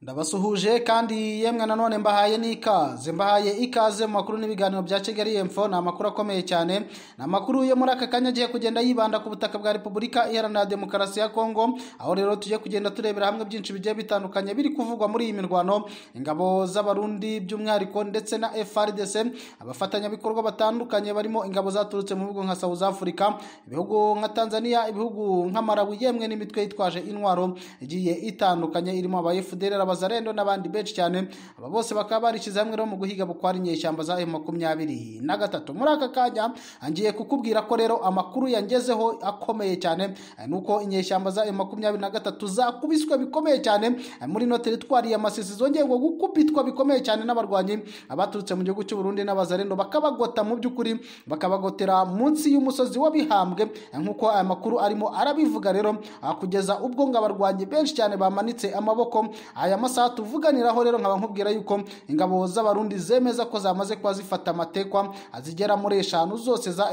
Ndabasuhuje kandi yemwe nanone mbahaye ikaze mu makuru n'ibiganiro bya Kigali Info. Ni amakuru akomeye cyane, ni amakuru yo muri aka kanya agiye kugenda yibanda ku butaka bwa Repubulika Iharanira Demokarasi ya Kongo, aho rero tujye kugenda turebera hamwe byinshi bigiye bitandukanye biri kuvugwa muri iyi mirwano. Ingabo z'abarundi by'umwihariko ndetse na FARDC, abafatanyabikorwa batandukanye barimo ingabo zaturutse mu bihugu nka South Africa, ibihugu nka Tanzania, ibihugu nka Malawi, yemwe n'imitwe yitwaje intwaro igiye itandukanye irimo aba FDLR, abazarendo n'abandi benshi cyane. Aba bose bakaba barishyize hamwe rero mu guhiga bukwara inyeshyamba za M23. Muri aka kanya ngiye kukubwira ko rero amakuru yangezeho akomeye cyane, nuko inyeshyamba za M23 zakubiswe bikomeye cyane muri no teritwari ya Masisi, zongeye ngo gukubitwa bikomeye cyane n'abarwanyi abaturutse mu gihugu cy'u Burundi n'abazarendo, bakabagota mu by'ukuri bakabagotera munsi y'umusozi w'Abihambwe, nkuko aya makuru arimo arabivuga rero, kugeza ubwo ngo abarwanyi benshi cyane bamanitse amaboko. Aya masaha tuvuganiraho rero nkaba nkubwira yuko ingabo z'abarundi zemeza ko zamaze kuba zifata amatekwa azigera muri 5 zose za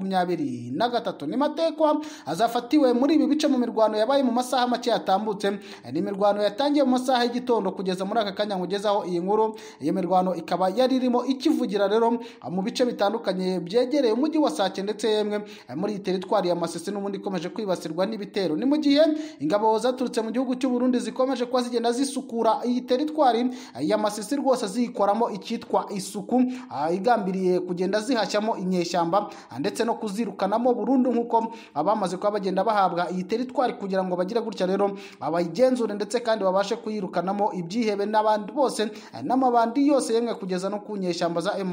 M23. Ni matekwa azafatiwe muri ibi bice mu mirwano yabaye mu masaha make yatambutse. Ni mirwano yatangiye mu masaha y'igitondo kugeza muri aka kanya nkugezaho iyi nkuru. Iyo mirwano ikaba yari irimo ikivugira rero mu bice bitandukanye byegereye umujyi wa Sake ndetse yemwe muri teritwari ya Masisi, n'ubundi ikomeje kwibasirwa n'ibitero. Ni mu gihe ingabo zaturutse mu gihugu cy'u Burundi zikomeje kwa zigenda zisukura iyi teritwari ya Masisi rwose, zikoramo icyitwa isuku, igambiriye kugenda zihashyamo inyeshyamba ndetse no kuzirukanamo burundu, nkuko abamaze kuba bagenda bahabwa iyi teritwari kugira ngo bagire gutya rero abayigenzure ndetse kandi babashe kuyirukanamo ibyihebe n'abandi bose n'amabandi yose yemwe kugeza no ku nyeshyamba za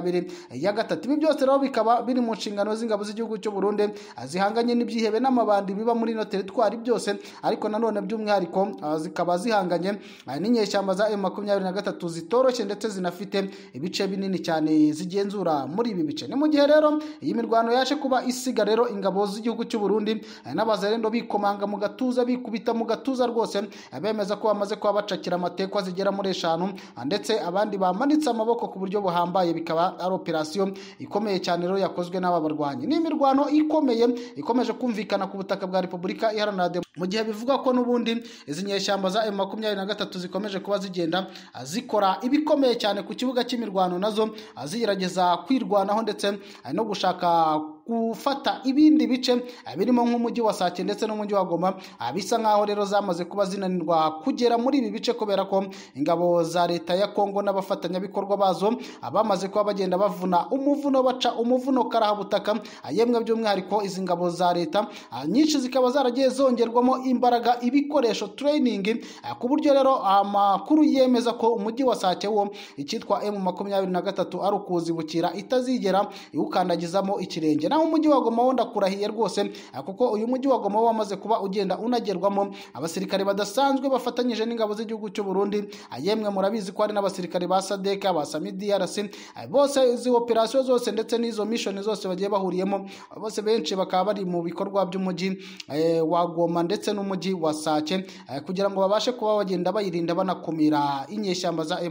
M23. Ibi byose rero bikaba biri mu nshingano z'ingabo z'igihugu cy'u Burundi zihanganye n'ibyihebe n'amabandi biba muri no teritwari byose, ariko nanone by'umwihariko zikaba zihanganye n'inyeshyamba za M23 zitoroshye ndetse zinafite ibice binini cyane zigenzura muri ibi bice. Ni mu gihe rero iyi mirwano yaje kuba isiga rero ingabo z'igihugu cy'u Burundi n'abazarendo bikomanga mu gatuza, bikubita mu gatuza rwose, bemeza ko bamaze kuba bacakira amatekwa zigera muri 5 ndetse abandi bamanitse amaboko ku buryo buhambaye. Bikaba ari operasiyo ikomeye cyane rero yakozwe n'aba barwanyi. Ni imirwano ikomeye ikomeje kumvikana ku butaka bwa Repubulika Iharanira, mu gihe bivuga ko n'ubundi izi nyeshyamba za M23 zikomeje kuba zigenda zikora ibikomeye cyane ku kibuga cy'imirwano, nazo zigerageza kwirwanaho ndetse no gushaka gufata ibindi bice birimo nk'umujyi wa Sake ndetse n'umujyi wa Goma. Bisa nkaho rero zamaze kuba zinanirwa kugera muri ibi bice kubera ko ingabo za leta ya Kongo n'abafatanyabikorwa bazo bamaze kuba bagenda bavuna umuvuno, baca umuvuno karahabutaka. Yemwe by'umwihariko izi ngabo za leta nyinshi zikaba zaragiye zongerwamo imbaraga, ibikoresho, training, ku buryo rero amakuru yemeza ko umujyi wa Sake wo icyitwa M23 ari ukuzibukira itazigera iwukandagizamo ikirenge. Naho umujyi wa Goma wo ndakurahiye rwose, kuko uyu mujyi wa Goma wamaze kuba ugenda unagerwamo abasirikare badasanzwe bafatanyije n'ingabo z'igihugu cy'u Burundi. Yemwe murabizi ko hari n'abasirikare ba SADC, ba SAMIDRC, bose izi operasiyo zose ndetse n'izo mission zose bagiye bahuriyemo, bose benshi bakaba bari mu bikorwa by'umujyi wa Goma ndetse n'umujyi wa Sake, kugira ngo babashe kuba bagenda bayirinda banakumira inyeshyamba za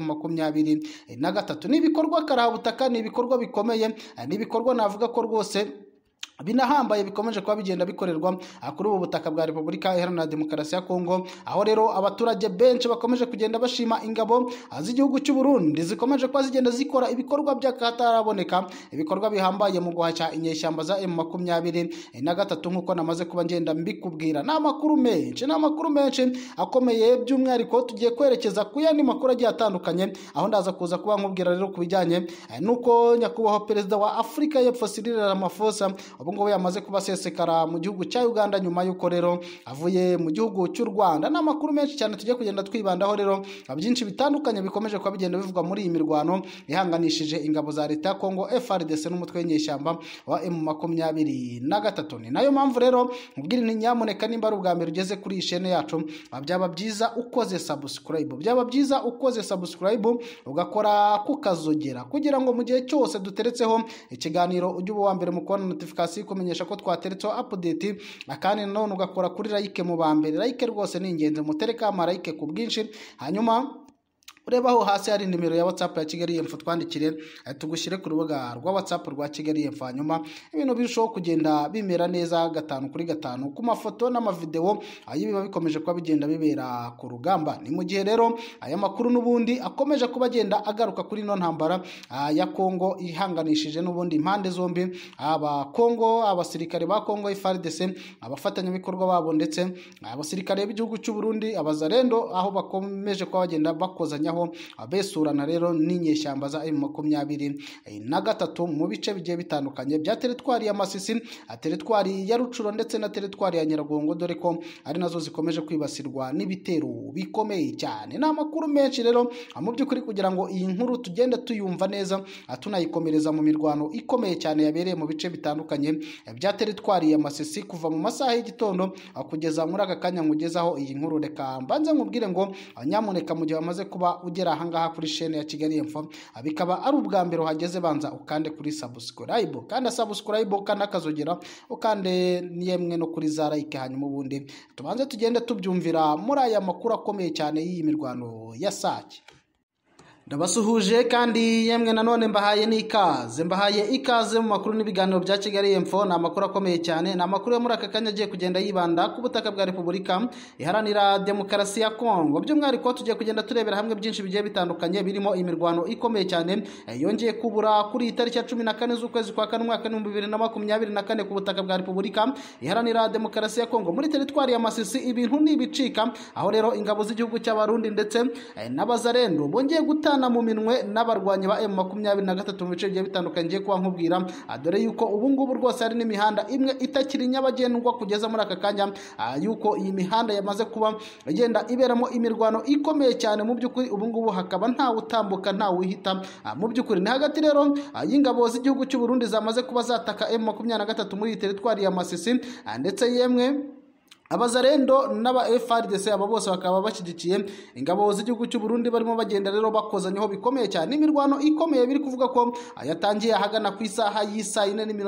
M23. Ni ibikorwa karahabutaka, ni ibikorwa bikomeye, ni ibikorwa navuga ko rwose binahambaye bikomeje kuba bigenda bikorerwa kuri ubu butaka bwa Repubulika Iharanira Demokarasi ya Kongo, aho rero abaturage benshi bakomeje kugenda bashima ingabo z'igihugu cy'u Burundi zikomeje kuba zigenda zikora ibikorwa by'akataraboneka, ibikorwa bihambaye mu guhashya inyeshyamba za M23 nkuko namaze kuba ngenda mbikubwira. N'amakuru menshi akomeye, by'umwihariko tugiye kwerekeza ku yandi makuru agiye atandukanye, aho ndaza kuza kuba nkubwira rero kubijyanye nuko nyakubahwa perezida wa Afurika y'Epfo Cyril Ramaphosa ubu ngubu yamaze kuba sesekara mu gihugu cya Uganda nyuma y'uko rero avuye mu gihugu cy'u Rwanda. N'amakuru menshi cyane tugiye kugenda twibandaho rero, byinshi bitandukanye bikomeje kuba bigenda bivugwa muri iyi mirwano ihanganishije ingabo za leta ya Kongo, FARDC n'umutwe w'inyeshyamba wa M23. Ni nayo mpamvu rero ubwira ni nyamuneka, nimba ari ubwa mbere ugeze kuri iyi chaîne yacu, byaba byiza ukoze subscribe, ugakora kukazogera kugira ngo mu gihe cyose duteretseho ikiganiro ujye uba wa mbere mu kubona notification kumenyesha ko twateretseho update, kandi none ugakora kuri like mu bambere. Like rwose ni ingenzi, mutereka ama like ku bwinshi, hanyuma urebaho hasi hari nimero ya WhatsApp ya Kigali Info twandikire tugushyire ku rubuga rwa WhatsApp rwa Kigali Info, hanyuma ibintu birushaho kugenda bimera neza 5x5 ku mafoto n'amavideo biba bikomeje kuba bigenda bibera ku rugamba. Ni mu gihe rero aya makuru n'ubundi akomeje kuba agenda agaruka kuri no ntambara ya Kongo ihanganishije n'ubundi impande zombi, aba Kongo, abasirikare ba Kongo FARDC, abafatanyabikorwa babo ndetse abasirikare b'igihugu cy'u Burundi, abazarendo, aho bakomeje kuba bagenda bakozanyaho abesurana rero n'inyeshyamba za M23 mu bice bigiye bitandukanye bya teritwari ya Masisi, teritwari ya Rucuro ndetse na teritwari ya Nyiragongo, dore ko ari nazo zikomeje kwibasirwa n'ibitero bikomeye cyane. Ni amakuru menshi rero mu by'ukuri kugira ngo iyi nkuru tugende tuyumva neza, tunayikomereza mu mirwano ikomeye cyane yabereye mu bice bitandukanye bya teritwari ya Masisi kuva mu masaha y'igitondo kugeza muri aka kanya nkugezaho iyi nkuru. Reka mbanze nkubwire ngo nyamuneka mu gihe wamaze kuba ugera ahangaha kuri chaîne ya Kigali Info, bikaba ari ubwa mbere uhageze, banza ukande kuri subscribe, kandi subscribe kandi akazogera ukande yemwe no kuri za like, hanyuma ubundi tubanze tugende tubyumvira muri aya makuru akomeye cyane y'iyi mirwano ya Sake. Ndabasuhuje kandi yemwe nanone mbahaye ikaze mu makuru n'ibiganiro bya Kigali Info. Ni amakuru akomeye cyane, ni amakuru yo muri aka kanya agiye kugenda yibanda ku butaka bwa Repubulika Iharanira Demokarasi ya Kongo. By'umwihariko tugiye kugenda turebera hamwe byinshi bigiye bitandukanye birimo imirwano ikomeye cyane yongeye kubura kuri itariki ya 14 z'ukwezi kwa kane umwaka 2024 ku butaka bwa Repubulika Iharanira Demokarasi ya Kongo muri teritwari ya Masisi. Ibintu nibicika, aho rero ingabo z'igihugu cy'Abarundi ndetse n'abazarendo bongeye gutana mu minwe n'abarwanyi ba M23 mu bice bigiye bitandukanye kuba nkubwira, dore yuko ubu ngubu rwose hari n'imihanda imwe itakiri nyabagendwa kugeza muri aka kanya, yuko iyi mihanda yamaze kuba igenda iberamo imirwano ikomeye cyane. Mu by'ukuri ubu ngubu hakaba nta utambuka nta wihita. Mu by'ukuri ni hagati rero y'ingabo z'igihugu cy'u Burundi zamaze kuba zataka M23 muri teritwari ya Masisi, ndetse yemwe abazarendo n'aba FARDC aba bose bakaba bashyigikiye ingabo z'igihugu cy'u Burundi, barimo bagenda rero bakozanyeho bikomeye cyane. Imirwano ikomeye biri kuvuga ko yatangiye ahagana ku isaha y'isa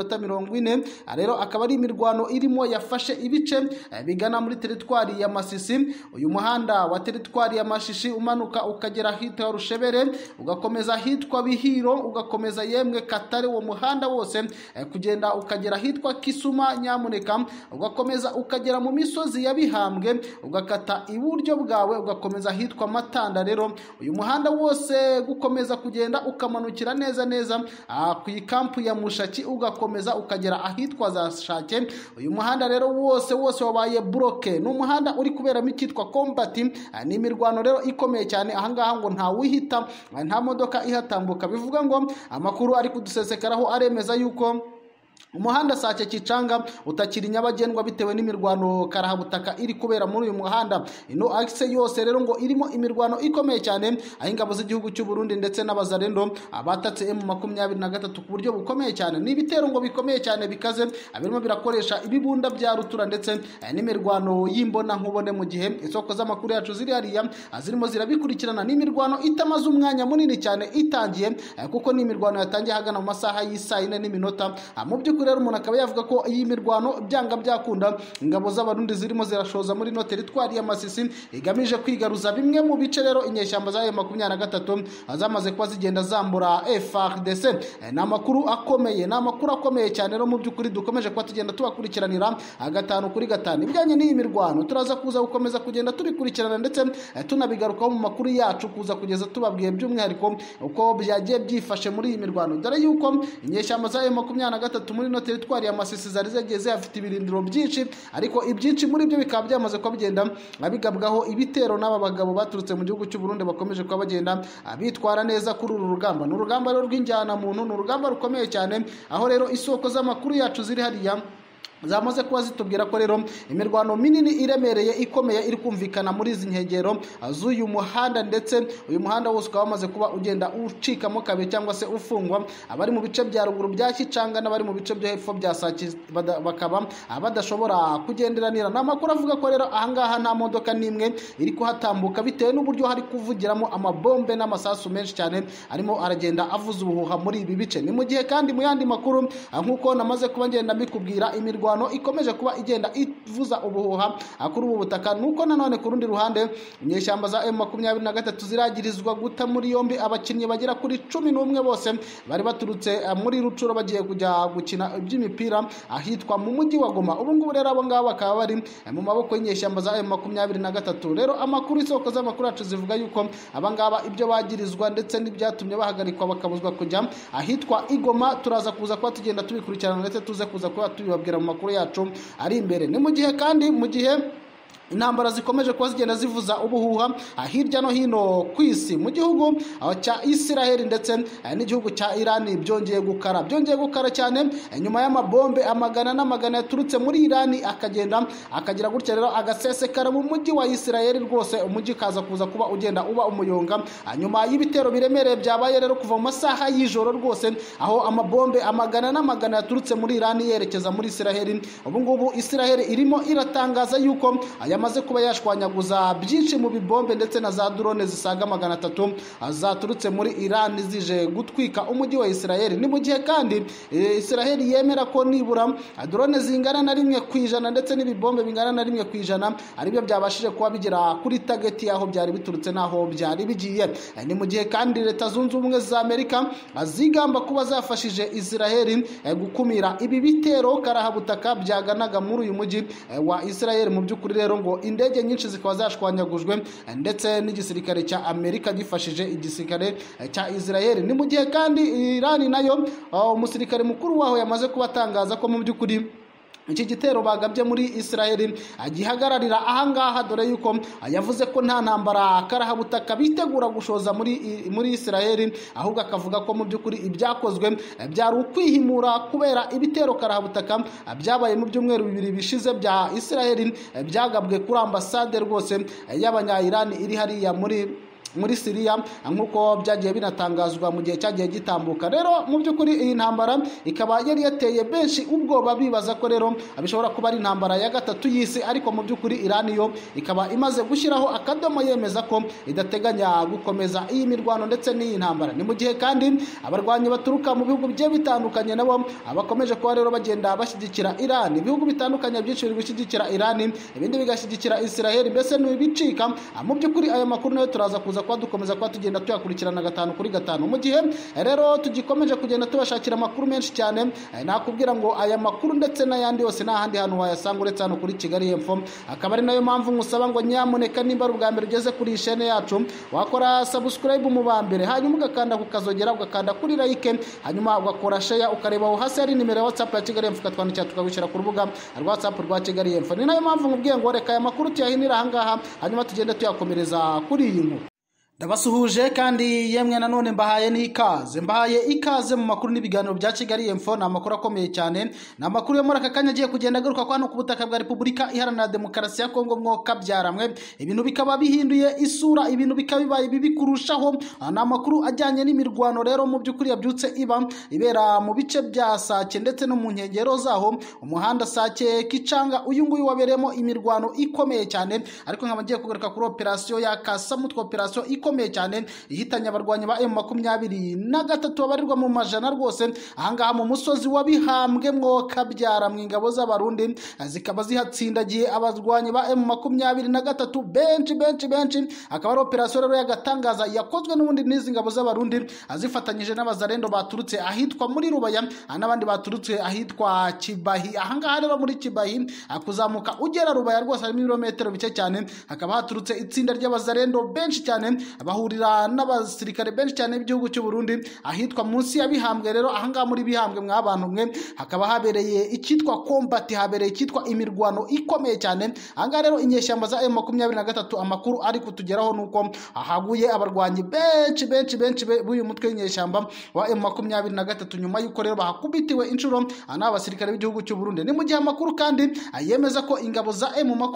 4:40, rero akaba ari imirwano irimo yafashe ibice bigana muri teritwari ya Masisi. Uyu muhanda wa teritwari ya Mashishi umanuka ukagera hitwa Rushebere, ugakomeza hitwa Bihiro, ugakomeza yemwe Katare, uwo muhanda wose kugenda ukagera hitwa Kisuma Nyamuneka, ugakomeza ukagera mu misozi ya Bihambwe, ugakata iburyo bwawe ugakomeza hitwa Matanda. Rero uyu muhanda wose gukomeza kugenda ukamanukira neza ku ikampu ya Mushaki, ugakomeza ukagera ahitwa za Shake. Uyu muhanda rero wose wabaye bloke, ni umuhanda uri kuberamo ikitwa combat. Ni imirwano rero ikomeye cyane ahangaha, ngo nta wihita, nta modoka ihatambuka. Bivuga ngo amakuru ari kudusesekaraho aremeza yuko umuhanda Sake Kicanga utakiri nyabagendwa bitewe n'imirwano karahabutaka iri kubera muri uyu muhanda. Ino axe yose rero ngo irimo imirwano ikomeye cyane, aho ingabo z'igihugu cy'u Burundi ndetse n'abazarendo abatatse M23 ku buryo bukomeye cyane. Ni ibitero ngo bikomeye cyane bikaze, abirimo birakoresha ibibunda bya rutura ndetse n'imirwano y'imbona nkubone, mu gihe isoko z'amakuru yacu ziri hariya zirimo zirabikurikirana. Ni imirwano itamaze umwanya munini cyane itangiye, kuko ni imirwano yatangiye hagana mu masaha y'isa 4:00. Mu by'ukuri rero umuntu akaba yavuga ko iyi mirwano byanga byakunda ingabo z'Abarundi zirimo zirashoza muri no teritwari ya Masisi, igamije kwigaruza bimwe mu bice rero inyeshyamba za M23 zamaze kuba zigenda zambura FARDC. Ni amakuru akomeye cyane rero mu by'ukuri dukomeje kuba tugenda tubakurikiranira 5x5 ibijyanye n'iyi mirwano. Turaza kuza gukomeza kugenda tubikurikirana ndetse tunabigarukaho mu makuru yacu, kuza kugeza tubabwiye by'umwihariko uko byagiye byifashe muri iyi mirwano, dore yuko inyeshyamba za M23 muri no teritwari ya Masisi zari zageze afite ibirindiro byinshi, ariko ibyinshi muri byo bikaba byamaze kuba bigenda abigabwaho ibitero n'aba bagabo baturutse mu gihugu cy'u Burundi, bakomeje kuba bagenda bitwara neza kuri uru rugamba. Ni urugamba rero rw'injyana muntu, ni urugamba rukomeye cyane, aho rero isoko z'amakuru yacu ziri hariya zamaze kuba zitubwira ko rero imirwano minini iremereye ikomeye iri kumvikana muri izi nkengero z'uyu muhanda, ndetse uyu muhanda wose ukaba wamaze kuba ugenda ucikamo kabiri cyangwa se ufungwa. Abari mu bice bya ruguru bya Kicanga n'abari mu bice byo hepfo bya Sake bakaba badashobora kugenderanira. N'amakuru avuga ko rero ahangaha nta modoka n'imwe iri kuhatambuka bitewe n'uburyo hari kuvugiramo amabombe n'amasasu menshi cyane arimo aragenda avuza ubuhuha muri ibi bice. Ni mu gihe kandi mu yandi makuru nk'uko namaze kuba ngenda mbikubwira, imirwano imirwano ikomeje kuba igenda ivuza ubuhuha kuri ubu butaka. Nuko nanone ku rundi ruhande inyeshyamba za M23 ziragirizwa guta muri yombi abakinnyi bagera kuri 11 bose bari baturutse muri Rucuro bagiye kujya gukina iby'imipira ahitwa mu mujyi wa Goma. Ubu ngubu rero abo ngabo bakaba bari mu maboko y'inyeshyamba za M23. Rero amakuru isoko z'amakuru yacu zivuga yuko abangaba ibyo bagirizwa ndetse n'ibyatumye bahagarikwa bakabuzwa kujya ahitwa Igoma turaza kuza kuba tugenda tubikurikirana ndetse tuze kuza kuba tubibabwira mu makuru yacu ari imbere. Ni mu gihe kandi mu gihe intambara zikomeje kuba zigenda zivuza ubuhuha hirya no hino ku isi, mu gihugu cya Israel ndetse n'igihugu cya Iran byongeye gukara cyane nyuma y'amabombe amagana n'amagana yaturutse muri Iran akagira gutya rero agasesekara mu mujyi wa Israel rwose, umujyi kaza kuza kuba ugenda uba umuyonga nyuma y'ibitero biremereye byabaye rero kuva mu masaha y'ijoro rwose, aho amabombe amagana n'amagana yaturutse muri Iran yerekeza muri Israel. Ubu ngubu Israel irimo iratangaza yuko yamaze kuba yashwanyaguza byinshi mu bibombe ndetse na za drone zisaga 300 zaturutse muri Iran zije gutwika umujyi wa Israel. Ni mu gihe kandi Israel yemera ko nibura drone zingana na 1% ndetse n'ibibombe bingana na 1% aribyo byabashije kuba bigera kuri target yaho byari biturutse naho byari bigiye. Ni mu gihe kandi Leta Zunze Ubumwe za Amerika zigamba kuba zafashije Israel gukumira ibi bitero karahabutaka byaganaga muri uyu mujyi wa Israel. Mu by'ukuri rero ngo indege nyinshi zikaba zashwanyagujwe ndetse n'igisirikare cya Amerika gifashije igisirikare cya Israel. Ni mu gihe kandi Iran nayo umusirikare mukuru waho yamaze kubatangaza ko mu by'ukuri iki gitero bagabye muri Israel agihagararira ahangaha, dore yuko yavuze ko nta ntambara karahabutaka bitegura gushoza muri Israel, ahubwo akavuga ko mu by'ukuri ibyakozwe byari ukwihimura kubera ibitero karahabutaka byabaye mu byumweru 2 bishize bya Israel byagabwe kuri ambasade rwose y'abanya-Iran iri hariya muri Syria nk'uko byagiye binatangazwa mu gihe cyagiye gitambuka. Rero mu by'ukuri iyi ntambara ikaba yari yateye benshi ubwoba bibaza ko rero bishobora kuba ari intambara ya gatatu y'isi, ariko mu by'ukuri Iran yo ikaba imaze gushyiraho akadomo yemeza ko idateganya gukomeza iyi mirwano ndetse n'iyi ntambara. Ni mu gihe kandi abarwanyi baturuka mu bihugu bigiye bitandukanye nabo abakomeje kuba rero bagenda bashyigikira Iran. Ibihugu bitandukanye byinshi biri gushyigikira Iran, ibindi bigashyigikira Israel, mbese n'ibicika. Mu by'ukuri aya makuru nayo turaza kuza kuba dukomeza kuba tugenda tuyakurikirana 5 kuri 5. Mu gihe rero tugikomeje kugenda tubashakira amakuru menshi cyane, nakubwira ngo aya makuru ndetse n'ayandi yose nta handi hantu wayasanga uretse hano kuri Kigali Info. Akaba ari nayo mpamvu ngusaba ngo nyamuneka nimba ari ubwa mbere ugeze kuri chaine yacu wakora subscribe mu bambere, hanyuma ugakanda ku kazogera, ugakanda kuri like, hanyuma ugakora share, ukareba aho hasi hari nimero ya WhatsApp ya Kigali Info ukatwandikira tukabishyira ku rubuga rwa WhatsApp rwa Kigali Info. Ni nayo mpamvu nkubwiye ngo reka aya makuru tuyahinira ahangaha hanyuma tugende tuyakomereza kuri iyi nkuru. Ndabasuhuje kandi yemwe nanone mbahaye ikaze mu makuru n'ibiganiro bya Kigali Info. Na makuru akomeye cyane, na makuru yo muri aka kanya agiye kugenda agaruka kwa hano ku butaka bwa Repubulika Iharanira Demokarasi ya Kongo. Mwoka byaramwe ibintu bikaba bihinduye isura, ibintu bikaba bibaye bibi kurushaho. Na makuru ajyanye n'imirwano rero mu by'ukuri yabyutse ibera mu bice bya Sake ndetse no mu nkengero zaho, umuhanda Sake Kicanga uyu nguyu waberemo imirwano ikomeye cyane, ariko nkaba ngiye kugaruka kuri operation ya Kasamutwe, operation ikomeye cyane ihitanye abarwanyi ba M23 babarirwa mu majana rwose ahangaha mu musozi wa Bihambwe. Mwoka byara mu ingabo z'abarundi zikaba zihatsindagiye abarwanyi ba M23 benshi. Akaba ari operation rero yagatangaza yakozwe n'ubundi n'izi ngabo z'abarundi azifatanyije n'abazarendo baturutse ahitwa muri Rubaya n'abandi baturutse ahitwa Kibahi. Ahangaha rero muri Kibahi akuzamuka ugera Rubaya rwose ari ibirometero bike cyane, hakaba haturutse itsinda ry'abazarendo benshi cyane bahurira n'abasirikare benshi cyane b'igihugu cy'u Burundi ahitwa munsi ya Bihambwe. Rero ahangaha muri Bihambwe mwabantu mwe hakaba habereye ikitwa combat, habereye ikitwa imirwano ikomeye cyane. Ahangaha rero inyeshyamba za M23 amakuru ari kutugeraho nuko ahaguye abarwanyi benshi b'uyu mutwe w'inyeshyamba wa M23 nyuma yuko rero bahakubitiwe inshuro n'abasirikare b'igihugu cy'u Burundi. Ni mu gihe amakuru kandi yemeza ko ingabo za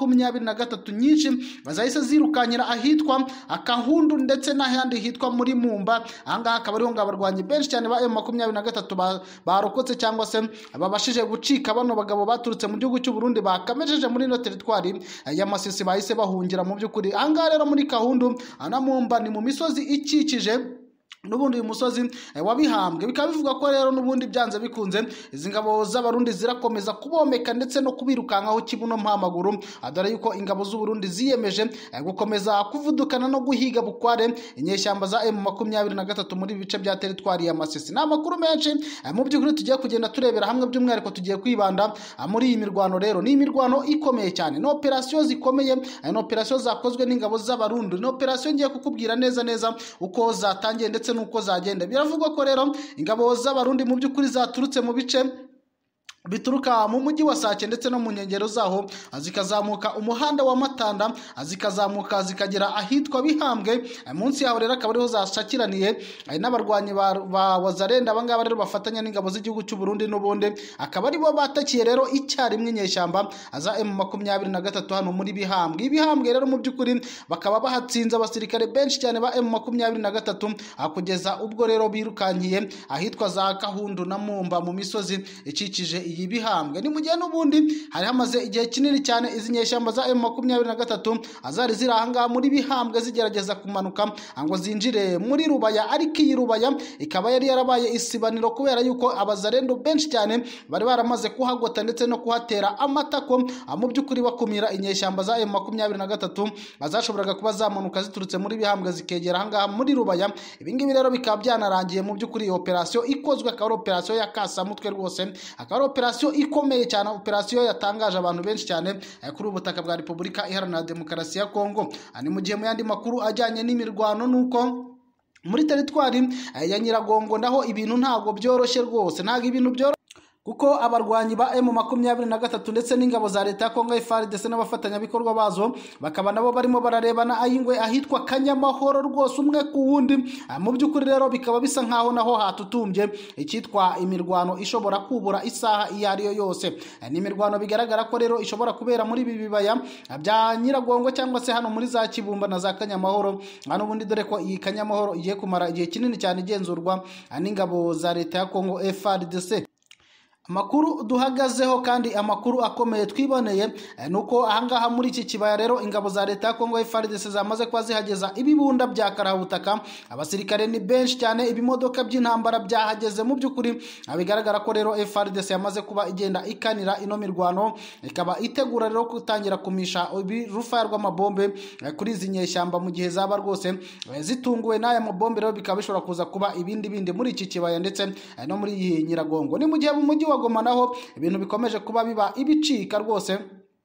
M23 nyinshi bazahise zirukanyira ahitwa Kahundu ndetse n'ahandi hitwa muri Mumba. Ahangaha akaba ariho ngabarwanyi benshi cyane ba M23 barokotse cyangwa se babashije gucika bano bagabo baturutse mu gihugu cy'u Burundi bakamejeje muri no territoire ya Masisi bahise bahungira. Mu by'ukuri ahangaha rero muri Kahundu na Mumba ni mu misozi ikikije n'ubundi uyu musozi wa Bihambwe. Bikaba bivuga ko rero n'ubundi byanze bikunze izi ngabo z'abarundi zirakomeza kubomeka ndetse no kubirukankaho kibuno mpamaguru, dore yuko ingabo z'u Burundi ziyemeje gukomeza kuvudukana no guhiga bukware inyeshyamba za M23 muri bice bya teritwari ya Masisi. Ni amakuru menshi mu by'ukuri tugiye kugenda turebera hamwe, by'umwihariko tugiye kwibanda muri iyi mirwano. Rero ni imirwano ikomeye cyane, ni operasiyo zikomeye, ni operasiyo zakozwe n'ingabo z'abarundi, ni operasiyo ngiye kukubwira neza uko zatangiye ndetse nuko zagenda. Biravugwa ko rero ingabo z'abarundi mu by'ukuri zaturutse mu bice bituruka mu mujyi wa Sake ndetse no mu nkengero zaho, zikazamuka umuhanda wa Matanda, zikazamuka zikagera ahitwa Bihambwe. Munsi yaho rero akaba ariho zashakiraniye n'abarwanyi ba Wazarenda. Abangaba rero bafatanya n'ingabo z'igihugu cy'u Burundi n'ubundi akaba aribo batakiye rero icyarimwe inyeshyamba za M23 hano muri Bihambwe. Ibihambwe rero mu by'ukuri bakaba bahatsinze abasirikare benshi cyane ba M23 kugeza ubwo rero birukankiye ahitwa za Kahundu na Mumba mu misozi ikikije iyi Bihambwe. Ni mu gihe n'ubundi hari hamaze igihe kinini cyane izi nyeshyamba za M23 azari ziri ahangaha muri Bihambwe zigerageza kumanuka ngo zinjire muri Rubaya, ariko iyi Rubaya ikaba yari yarabaye isibaniro kubera yuko abazarendo benshi cyane bari baramaze kuhagota ndetse no kuhatera amatako, mu by'ukuri bakumira inyeshyamba za M23 bazashoboraga kuba zamanuka ziturutse muri Bihambwe zikegera ahangaha muri Rubaya. Ibingibi rero bikaba byanarangiye mu by'ukuri operasiyo ikozwe, akaba ari operasiyo ya Kasamutwe rwose, akaba operasiyo ikomeye cyane, operasiyo yatangaje abantu benshi cyane kuri ubutaka bwa Repubulika Iharanira Demokarasi ya Kongo. Ni mu gihe mu yandi makuru ajyanye n'imirwano nuko muri teritwari ya Nyiragongo naho ibintu ntabwo byoroshye rwose, ntabwo ibintu byoroshye kuko abarwanyi ba M23 ndetse n'ingabo za leta ya Kongo FARDC n'abafatanyabikorwa bazo bakaba nabo barimo bararebana ayingwe ahitwa Kanyamahoro rwose umwe ku wundi. Mu by'ukuri rero bikaba bisa nkaho naho hatutumbye icyitwa imirwano ishobora kubura isaha iyo ariyo yose. Ni imirwano bigaragara ko rero ishobora kubera muri ibi bibaya bya Nyiragongo cyangwa se hano muri za Kibumba na za Kanyamahoro. Hano ubundi dore ko iyi Kanyamahoro igiye kumara igihe kinini cyane igenzurwa n'ingabo za leta ya Kongo FARDC. Amakuru duhagazeho kandi amakuru akomeye twiboneye nuko ahangaha muri iki kibaya rero ingabo za leta ya Kongo FARDC zamaze kwa zihageza ibibunda bya karahutaka. Abasirikare ni benshi cyane, ibimodoka by'intambara byahageze. Mu by'ukuri bigaragara ko rero FARDC yamaze kuba igenda ikanira ino mirwano, ikaba itegura rero gutangira kumisha urufaya rw'amabombe kuri izi nyeshyamba mu gihe zaba rwose zitunguwe n'aya mabombe. Rero bikaba bishobora kuza kuba ibindi muri iki kibaya ndetse no muri iyi Nyiragongo. Ni mu gihe mu mujyi Goma naho ibintu bikomeje kuba biba ibicika rwose,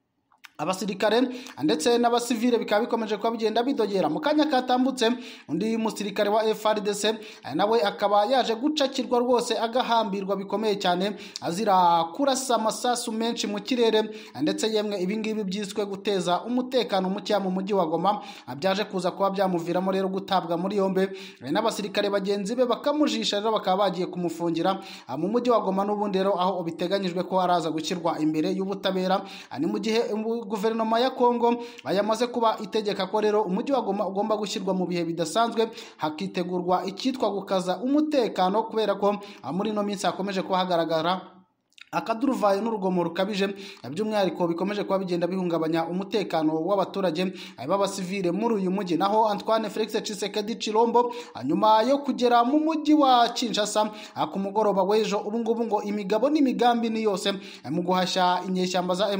abasirikare ndetse n'abasivile bikaba bikomeje kuba bigenda bidogera. Mu kanya katambutse undi musirikare wa FARDC nawe akaba yaje gucakirwa rwose agahambirwa bikomeye cyane azira kurasa amasasu menshi mu kirere, ndetse yemwe ibingibi byiswe guteza umutekano muke mu mujyi wa Goma byaje kuza kuba byamuviramo rero gutabwa muri yombe n'abasirikare bagenzi be bakamujisha, rero bakaba bagiye kumufungira mu mujyi wa Goma n'ubundi rero aho biteganyijwe ko araza gushyirwa imbere y'ubutabera. Ni mu gihe guverinoma ya Kongo yamaze kuba itegeka ko rero umujyi wa Goma ugomba gushyirwa mu bihe bidasanzwe, hakitegurwa icyitwa gukaza umutekano kubera ko muri no minsi hakomeje kuba hagaragara akaduruvayo n'urugomo rukabije, by'umwihariko bikomeje kuba bigenda bihungabanya umutekano w'abaturage b'abasivile muri uyu mujyi. Naho Antoine Felix Tshisekedi Chilombo nyuma yo kugera mu mujyi wa Kinshasa ku mugoroba w'ejo, ubu ngubu ngo imigabo n'imigambi ni yose mu guhashya inyeshyamba za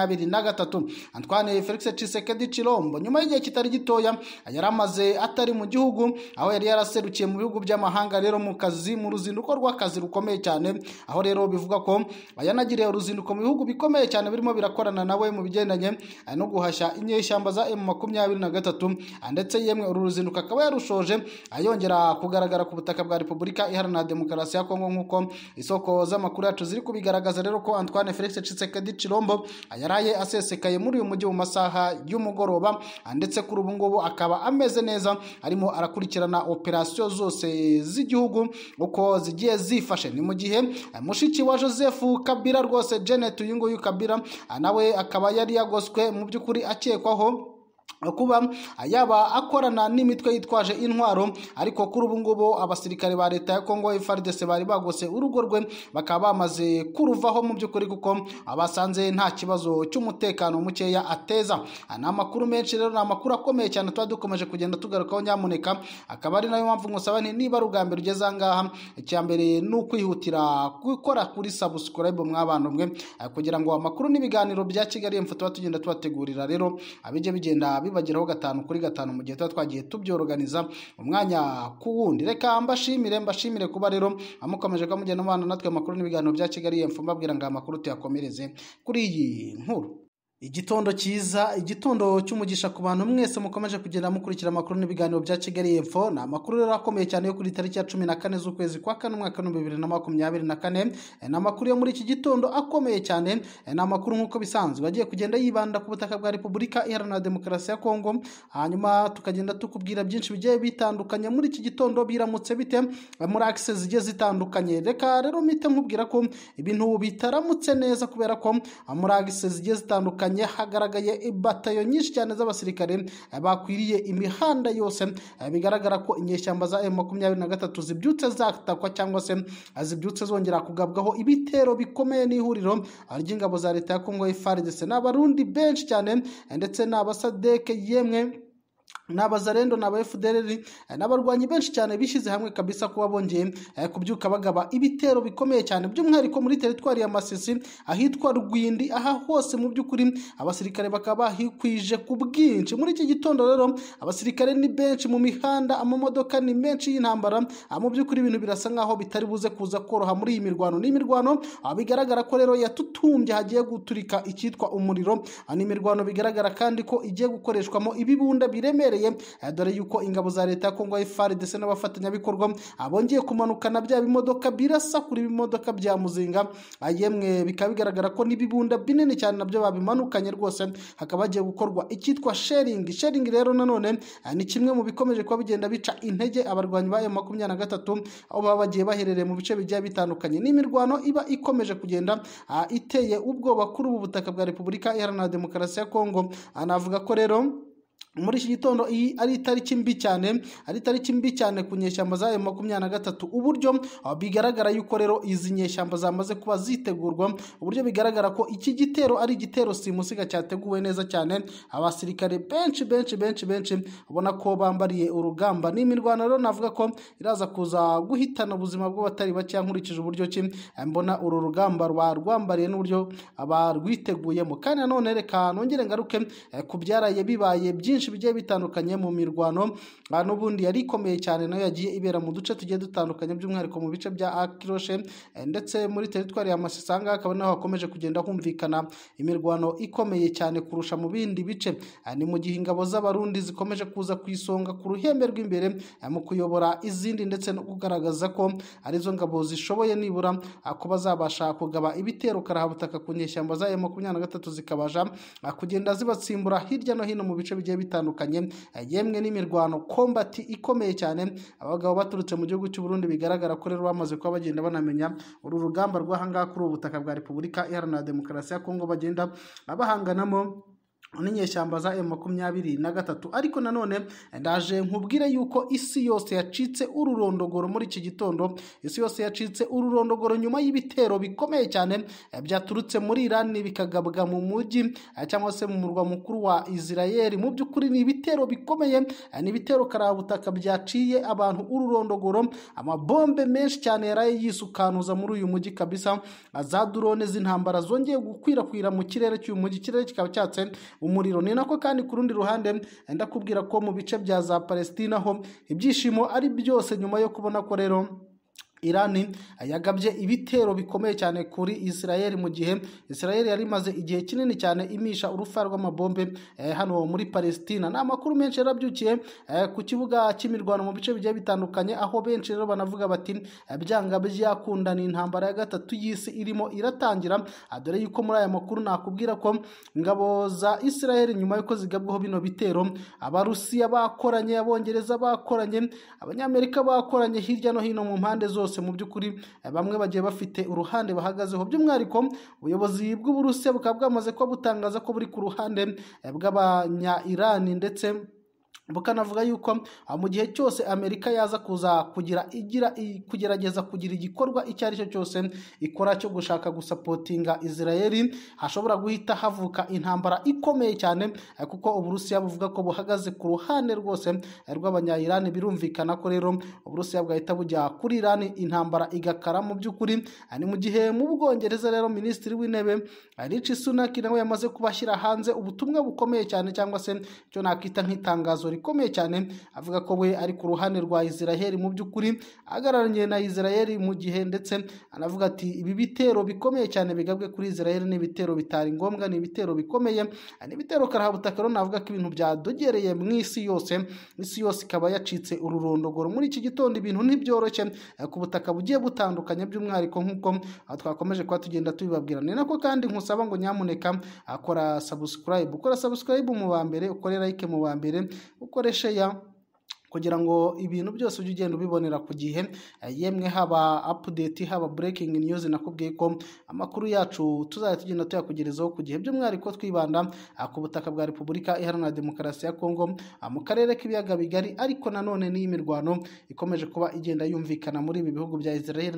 M23. Antoine Felix Tshisekedi Chilombo nyuma y'igihe kitari gitoya yari amaze atari mu gihugu, aho yari yaraserukiye mu bihugu by'amahanga rero mu kazi, mu ruzinduko rw'akazi rukomeye cyane, aho rero bivuga ko yanagiriye uruzinduko mu bihugu bikomeye cyane birimo birakorana nawe mu bigendanye no guhashya inyeshyamba za M23, ndetse yemwe uru ruzinduko akaba yarushoje ayongera kugaragara ku butaka bwa Repubulika Iharanira Demokarasi ya Kongo, nk'uko isoko z'amakuru yacu ziri kubigaragaza rero ko Antoine Felix Tshisekedi Chilombo yaraye asesekaye muri uyu mujyi mu masaha y'umugoroba, ndetse kuri ubu ngubu akaba ameze neza, arimo arakurikirana operasiyo zose z'igihugu uko zigiye zifashe. Ni mu gihe mushiki wa Joseph Kabila rwose Janet uyu nguyu Kabila nawe akaba yari yagoswe mu by'ukuri akekwaho kuba yaba akorana n'imitwe yitwaje intwaro, ariko kuri ubu ngubu abasirikare ba leta ya Kongo FARDC bari bagose urugo rwe bakaba bamaze kuruvaho mu by'ukuri kuko abasanze nta kibazo cy'umutekano mukeya ateza. Ni amakuru menshi rero, ni amakuru akomeye cyane tuba dukomeje kugenda tugarukaho nyamuneka, akaba ari nayo mpamvu ngusaba nti niba rugambira ugeze ahangaha, icya mbere ni ukwihutira gukora kuri subscribe mw'abantu mwe, kugira ngo amakuru n'ibiganiro bya Kigali Info tuba tugenda tubategurira rero abije bigenda bibageraho 5 kuri 5 mu gihe tuba twagiye tubyorganiza umwanya ku wundi. Reka mbashimire kuba rero amukomeje kamugenda mubana natwe amakuru n'ibiganiro bya Kigali Info, mbabwira ngo amakuru tuyakomereze kuri iyi nkuru. Igitondo cyiza, igitondo cy'umugisha ku bantu mwese mukomeje kugenda mukurikira amakuru n'ibiganiro bya Kigali Info. Ni amakuru rero akomeye cyane yo kuri tariki ya 14 z'ukwezi kwa kane umwaka wa 2024. Ni amakuru yo muri iki gitondo akomeye cyane, ni amakuru nk'uko bisanzwe agiye kugenda yibanda ku butaka bwa Repubulika Iharanira Demokarasi ya Kongo, hanyuma tukagenda tukubwira byinshi bigiye bitandukanye muri iki gitondo biramutse bite muri access zigiye zitandukanye. Reka rero mite nkubwira ko ibintu bitaramutse neza kubera ko muri access zigiye zitandukanye hagaragaye ibatayo nyinshi cyane z'abasirikare bakwiriye imihanda yose, bigaragara ko inyeshyamba za M23 zibyutse zatakwa cyangwa se zibyutse zongera kugabwaho ibitero bikomeye n'ihuriro ry'ingabo za leta ya Kongo FARDC n'abarundi benshi cyane, ndetse n'abasadeke yemwe n'abazarendo n'aba FDLR n'abarwanyi benshi cyane bishyize hamwe kabisa kuba bongeye kubyuka bagaba ibitero bikomeye cyane, by'umwihariko muri teritwari ya Masisi ahitwa Rwindi. Aha hose mu by'ukuri abasirikare bakaba bahikwije ku bwinshi muri iki gitondo. Rero abasirikare ni benshi mu mihanda, amamodoka ni menshi y'intambara, mu by'ukuri ibintu birasa nkaho bitari buze kuza koroha muri iyi mirwano. N'imirwano bigaragara ko rero yatutumbye, hagiye guturika icyitwa umuriro. Ni imirwano bigaragara kandi ko igiye gukoreshwamo ibibunda biremereye, dore yuko ingabo za leta ya Kongo FARDC n'abafatanyabikorwa abongeye kumanukana bya bimodoka birasa kuri bimodoka bya muzinga, yemwe bikaba bigaragara ko n'ibibunda binini cyane nabyo babimanukanye rwose. Hakaba hagiye gukorwa icyitwa sharing rero nanone ni kimwe mu bikomeje kuba bigenda bica intege abarwanyi ba M23 aho baba bagiye baherereye mu bice bigiye bitandukanye. N'imirwano iba ikomeje kugenda iteye ubwoba kuri ubu butaka bwa Repubulika Iharanira Demokarasi ya Kongo. Anavuga ko rero muri iki gitondo ari itariki mbi cyane ku nyeshyamba za M23, uburyo bigaragara yuko rero izi nyeshyamba zamaze kuba zitegurwa, uburyo bigaragara ko iki gitero ari igitero simusiga cyateguwe neza cyane. Abasirikare benshi ubona ko bambariye urugamba. N'imirwano rero navuga ko iraza kuza guhitana ubuzima bw'abatari bake, nkurikije uburyo ki mbona uru rugamba rwambariye n'uburyo abarwiteguyemo. Kandi nanone reka nongere ngaruke ku byaraye bibaye byinshi bigiye bitandukanye mu mirwano n'ubundi yari ikomeye cyane, nayo yagiye ibera mu duce tugiye dutandukanye, by'umwihariko mu bice bya Akiroshe ndetse muri teritwari ya Masisi. Akaba naho hakomeje kugenda humvikana imirwano ikomeye cyane kurusha mu bindi bice. Ni mu gihe ingabo z'abarundi zikomeje kuza ku isonga ku ruhembe rw'imbere mu kuyobora izindi, ndetse no kugaragaza ko arizo ngabo zishoboye nibura kuba zabasha kugaba ibitero karahabutaka ku nyeshyamba za M23, zikabasha kugenda zibatsimbura hirya no hino mu bice bigiye bitandukanye. Yemwe n'imirwano combat ikomeye cyane, abagabo baturutse mu gihugu cy'u Burundi bigaragara ko rero bamaze kuba bagenda banamenya uru rugamba rw'ahangaha kuri ubu butaka bwa Repubulika Iharanira Demokarasi ya Kongo, bagenda bahanganamo n'inyeshyamba za M23. Ariko nanone ndaje nkubwire yuko isi yose yacitse ururondogoro muri iki gitondo. Isi yose yacitse ururondogoro nyuma y'ibitero bikomeye cyane byaturutse muri Iran bikagabwa mu mujyi cyangwa se mu murwa mukuru wa Israel. Mu by'ukuri ni ibitero bikomeye, ni ibitero karabutaka byaciye abantu ururondogoro, amabombe menshi cyane yaraye yisukanuza muri uyu mujyi kabisa. Za drone z'intambara zongeye gukwirakwira mu kirere cy'uyu mujyi, ikirere kikaba cyatse umuriro. Ni nako kandi ku rundi ruhande ndakubwira ko mu bice bya za Palestina ho ibyishimo ari byose nyuma yo kubona ko rero Irani yagabye ibitero bikomeye cyane kuri Israel, mu gihe Israel yari imaze igihe kinini cyane imisha urufa rw'amabombe hano muri Palestina. Ni amakuru menshi yarabyukiye ku kibuga cy'imirwano mu bice bigiye bitandukanye, aho benshi rero banavuga bati byanga byakunda ni intambara ya gatatu y'isi irimo iratangira. Dore yuko muri aya makuru nakubwira ko ingabo za Israel nyuma yuko zigabwaho bino bitero, Abarusiya bakoranye, Abongereza bakoranye, Abanyamerika bakoranye hirya no hino mu mpande zose byose mu by'ukuri bamwe bagiye bafite uruhande bahagazeho, by'umwihariko ubuyobozi bw'Uburusiya bukaba bwamaze kuba butangaza ko buri ku ruhande bw'abanya Irani, ndetse bukanavuga yuko mu gihe cyose Amerika yaza kuza kugerageza kugira igikorwa icyo ari cyo cyose ikora cyo gushaka gusapotinga Israel, hashobora guhita havuka intambara ikomeye cyane, kuko Uburusiya buvuga ko buhagaze ku ruhande rwose rw'abanya-Iran. Birumvikana ko rero Uburusiya bwahita bujya kuri Iran, intambara igakara mu by'ukuri. Ni mu gihe mu Bwongereza rero Minisitiri w'Intebe Rishi Sunak nawe yamaze kubashyira hanze ubutumwa bukomeye cyane, cyangwa se cyo nakita nk'itangazo rikomeye cyane, avuga ko we ari ku ruhande rwa Israel, mu by'ukuri ahagararanye na Israel mu gihe, ndetse anavuga ati ibi bitero bikomeye cyane bigabwe kuri Israel ni ibitero bitari ngombwa, ni ibitero bikomeye, ni ibitero karahabutaka. Rero navuga ko ibintu byadogereye mu isi yose ikaba yacitse ururondogoro muri iki gitondo. Ibintu ntibyoroshye ku butaka bugiye butandukanye, by'umwihariko nk'uko twakomeje kuba tugenda tubibabwira. Ni nako kandi nkusaba ngo nyamuneka ukora subscribe mu ba mbere, ukore like mu ba mbere, ukoreshe kugira ngo ibintu byose ujye ugenda ubibonera ku gihe, yemwe haba update haba breaking news. Nakubwiye ko amakuru yacu tuzajya tugenda tuyakugerezaho ku gihe, by'umwihariko twibanda ku butaka bwa Repubulika Iharanira Demokarasi ya Kongo, mu karere k'ibiyaga bigari, ariko nanone n'iyi mirwano ikomeje kuba igenda yumvikana muri ibi bihugu bya Israel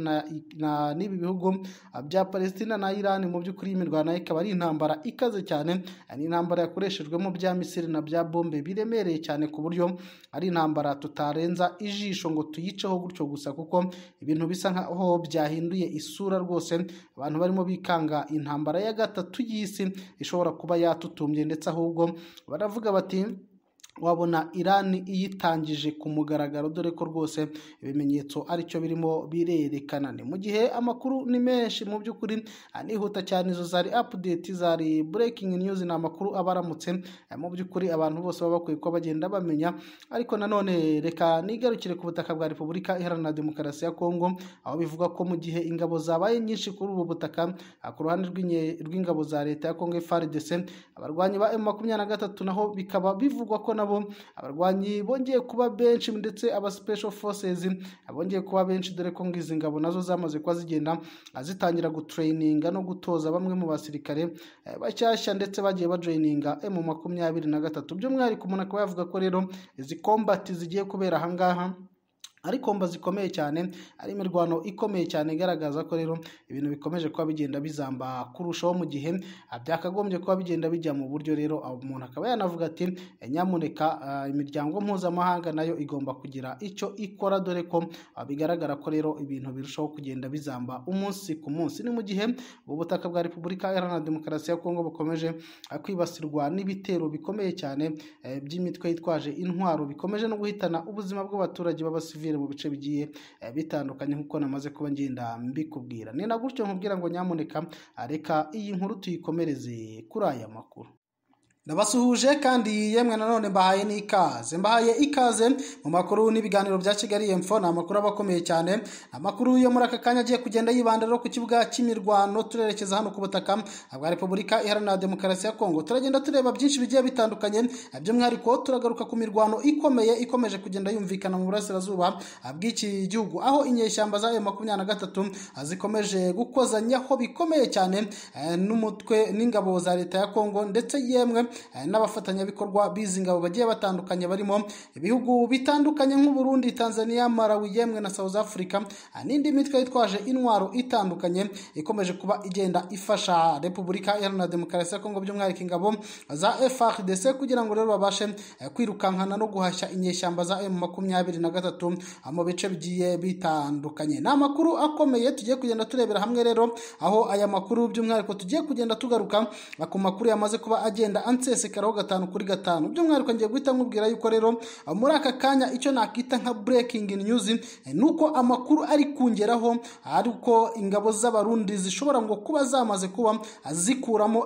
n'ibi bihugu bya Palestina na Iran. Mu by'ukuri imirwano ikaba ari intambara ikaze cyane, ni intambara yakoreshejwemo bya misiri na bya bombe biremereye cyane, ku buryo ari intambara tutarenza ijisho ngo tuyiceho gutyo gusa, kuko ibintu bisa nkaho byahinduye isura rwose. Abantu barimo bikanga intambara ya gatatu y'isi ishobora kuba yatutumbye, ndetse ahubwo baravuga bati wabona Iran iyitangije ku mugaragaro, dore ko rwose ibimenyetso aricyo birimo birerekana. Ni mu gihe amakuru ni menshi mu by'ukuri, anihuta cyane. Izo zari update, zari breaking news, ni amakuru abaramutse mu by'ukuri abantu bose baba bakwiye ko bagenda bamenya. Ariko nanone reka nigarukire ku butaka bwa Repubulika Iharanira Demokarasi ya Kongo, aho bivuga ko mu gihe ingabo zabaye nyinshi kuri ubu butaka, ku ruhande rw'ingabo za leta ya Kongo FARDC, abarwanyi ba M23 naho bikaba bivugwa ko nabo abarwanyi bongeye kuba benshi, ndetse aba special forces bongeye kuba benshi, dore ko ngizi ngabo nazo zamaze kuba zigenda zitangira gutraininga no gutoza bamwe mu basirikare bashyashya, ndetse bagiye bajoininga M23. By'umwihariko umuntu akaba yavuga ko rero izi combat zigiye kubera ahangaha ari komba zikomeye cyane, ari imirwano ikomeye cyane, igaragaza ko rero ibintu bikomeje kuba bigenda bizamba kurushaho, mu gihe byakagombye kuba bigenda bijya mu buryo. Rero umuntu akaba yanavuga ati nyamuneka imiryango mpuzamahanga nayo igomba kugira icyo ikora, dore ko bigaragara ko rero ibintu birushaho kugenda bizamba umunsi ku munsi. Ni mu gihe ubu butaka bwa Repubulika Iharanira Demokarasi ya Kongo bukomeje kwibasirwa n'ibitero bikomeye cyane by'imitwe yitwaje intwaro, bikomeje no guhitana ubuzima bw'abaturage b'abasivili mu bice bigiye bitandukanye, nk'uko namaze kuba ngenda mbikubwira. Ni na gutyo nkubwira ngo nyamuneka reka iyi nkuru tuyikomereze kuri aya makuru. Ndabasuhuje kandi yemwe nanone mbahaye ikaze mu makuru n'ibiganiro bya Kigali Info. Ni amakuru abakomeye cyane, amakuru yo muri aka kanya agiye kugenda yibandira ku kibuga cy'imirwano. Turerekeza hano ku butaka bwa Repubulika Iharanira Demokarasi ya Kongo, turagenda tureba byinshi bigiye bitandukanye, by'umwihariko turagaruka ku mirwano ikomeje kugenda yumvikana mu burasirazuba bw'iki gihugu, aho inyeshyamba za M23 zikomeje gukozanyaho bikomeye cyane n'umutwe n'ingabo za leta ya Kongo, ndetse yemwe n'abafatanyabikorwa bizi ngabo bagiye batandukanye, barimo ibihugu bitandukanye nk'u Burundi, Tanzania, Malawi, yemwe na South Africa, n'indi mitwe yitwaje intwaro itandukanye ikomeje kuba igenda ifasha Repubulika Iharanira Demokarasi ya Kongo, by'umwihariko ingabo za FARDC, kugira ngo rero babashe kwirukankana no guhashya inyeshyamba za M23 mu bice bigiye bitandukanye. Ni amakuru akomeye tugiye kugenda turebera hamwe rero, aho aya makuru by'umwihariko tugiye kugenda tugaruka ku makuru yamaze kuba agenda ansesekaraho 5 kuri 5. By'umwihariko ngiye guhita nkubwira yuko rero muri aka kanya icyo nakita nka breaking news nuko amakuru ari kungeraho, ariko ingabo z'abarundi zishobora ngo kuba zamaze kuba zikuramo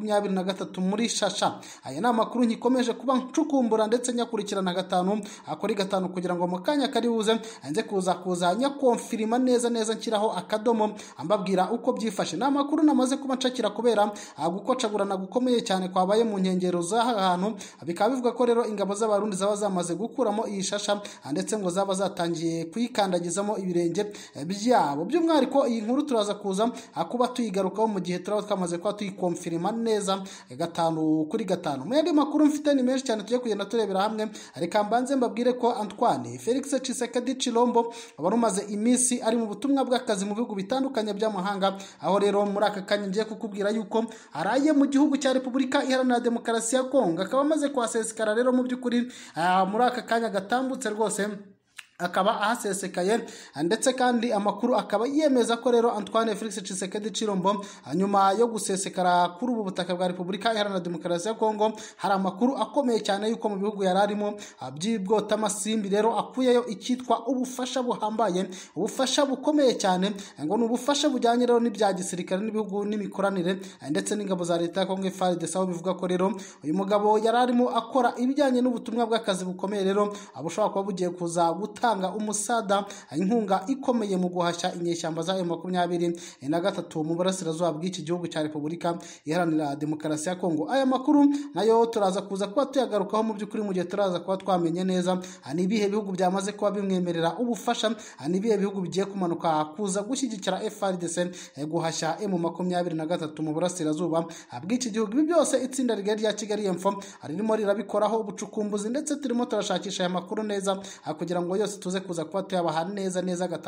M23 muri Shasha. Aya ni amakuru nkikomeje kuba ncukumbura ndetse nyakurikirana 5 kuri 5, kugira ngo mu kanya kari buze nze kuza nyakonfirima neza nshyiraho akadomo ambabwira uko byifashe. Ni amakuru namaze kuba nshakira kubera gukocagurana gukomeye cyane kwabaye mu nkengero z'aha hantu bikaba bivuga ko rero ingabo z'abarundi zaba zamaze gukuramo iyi shasha ndetse ngo zaba zatangiye kuyikandagizamo ibirenge byabo. By'umwihariko iyi nkuru turaza kuza kuba tuyigarukaho mu gihe turaba twamaze kuba tuyikonfirima neza 5/5. Mu yandi makuru mfite ni menshi cyane tugiye kugenda turebera hamwe, reka mbanze mbabwire ko Antoine Felix Tshisekedi Tshilombo wari umaze iminsi ari mu butumwa bw'akazi mu bihugu bitandukanye by'amahanga, aho rero muri aka kanya ngiye kukubwira yuko araye mu gihugu cya Repubulika Iharanira Demokarasi ya Kongo, akaba amaze kuhasesekara rero mu by'ukuri muri aka kanya gatambutse rwose akaba ahasesekaye, ndetse kandi amakuru akaba yemeza ko rero Antoine Felix Tshisekedi Tshilombo nyuma yo gusesekara kuri ubu butaka bwa Repubulika Iharanira Demokarasi ya Kongo, hari amakuru akomeye cyane yuko mu bihugu yararimo by'ibwota amasimbi rero akuyeyo icyitwa ubufasha buhambaye, ubufasha bukomeye cyane, ngo ni ubufasha bujyanye rero n'ibya gisirikare n'ibihugu n'imikoranire ndetse n'ingabo za leta ya Kongo FARDC, aho bivuga ko rero uyu mugabo yararimo akora ibijyanye n'ubutumwa bw'akazi bukomeye rero abushobora kuba bugiye kuza guta umusada inkunga ikomeye mu guhashya inyeshyamba za M23 mu burasirazuba bw'iki gihugu cya Repubulika Iharanira Demokarasi ya Kongo. Aya makuru nayo turaza kuza kuba tuyagarukaho mu by'ukuri mu gihe turaza kuba twamenye neza ni ibihe bihugu byamaze kuba bimwemerera ubufasha, ni ibihe bihugu bigiye kumanuka kuza gushyigikira FARDC guhashya M23 mu burasirazuba bw'iki gihugu. Ibi byose itsinda rigari rya Kigali Info ririmo rirabikoraho ubucukumbuzi, ndetse turimo turashakisha aya makuru neza kugira ngo yose tuze kuza kuba tuyabaha neza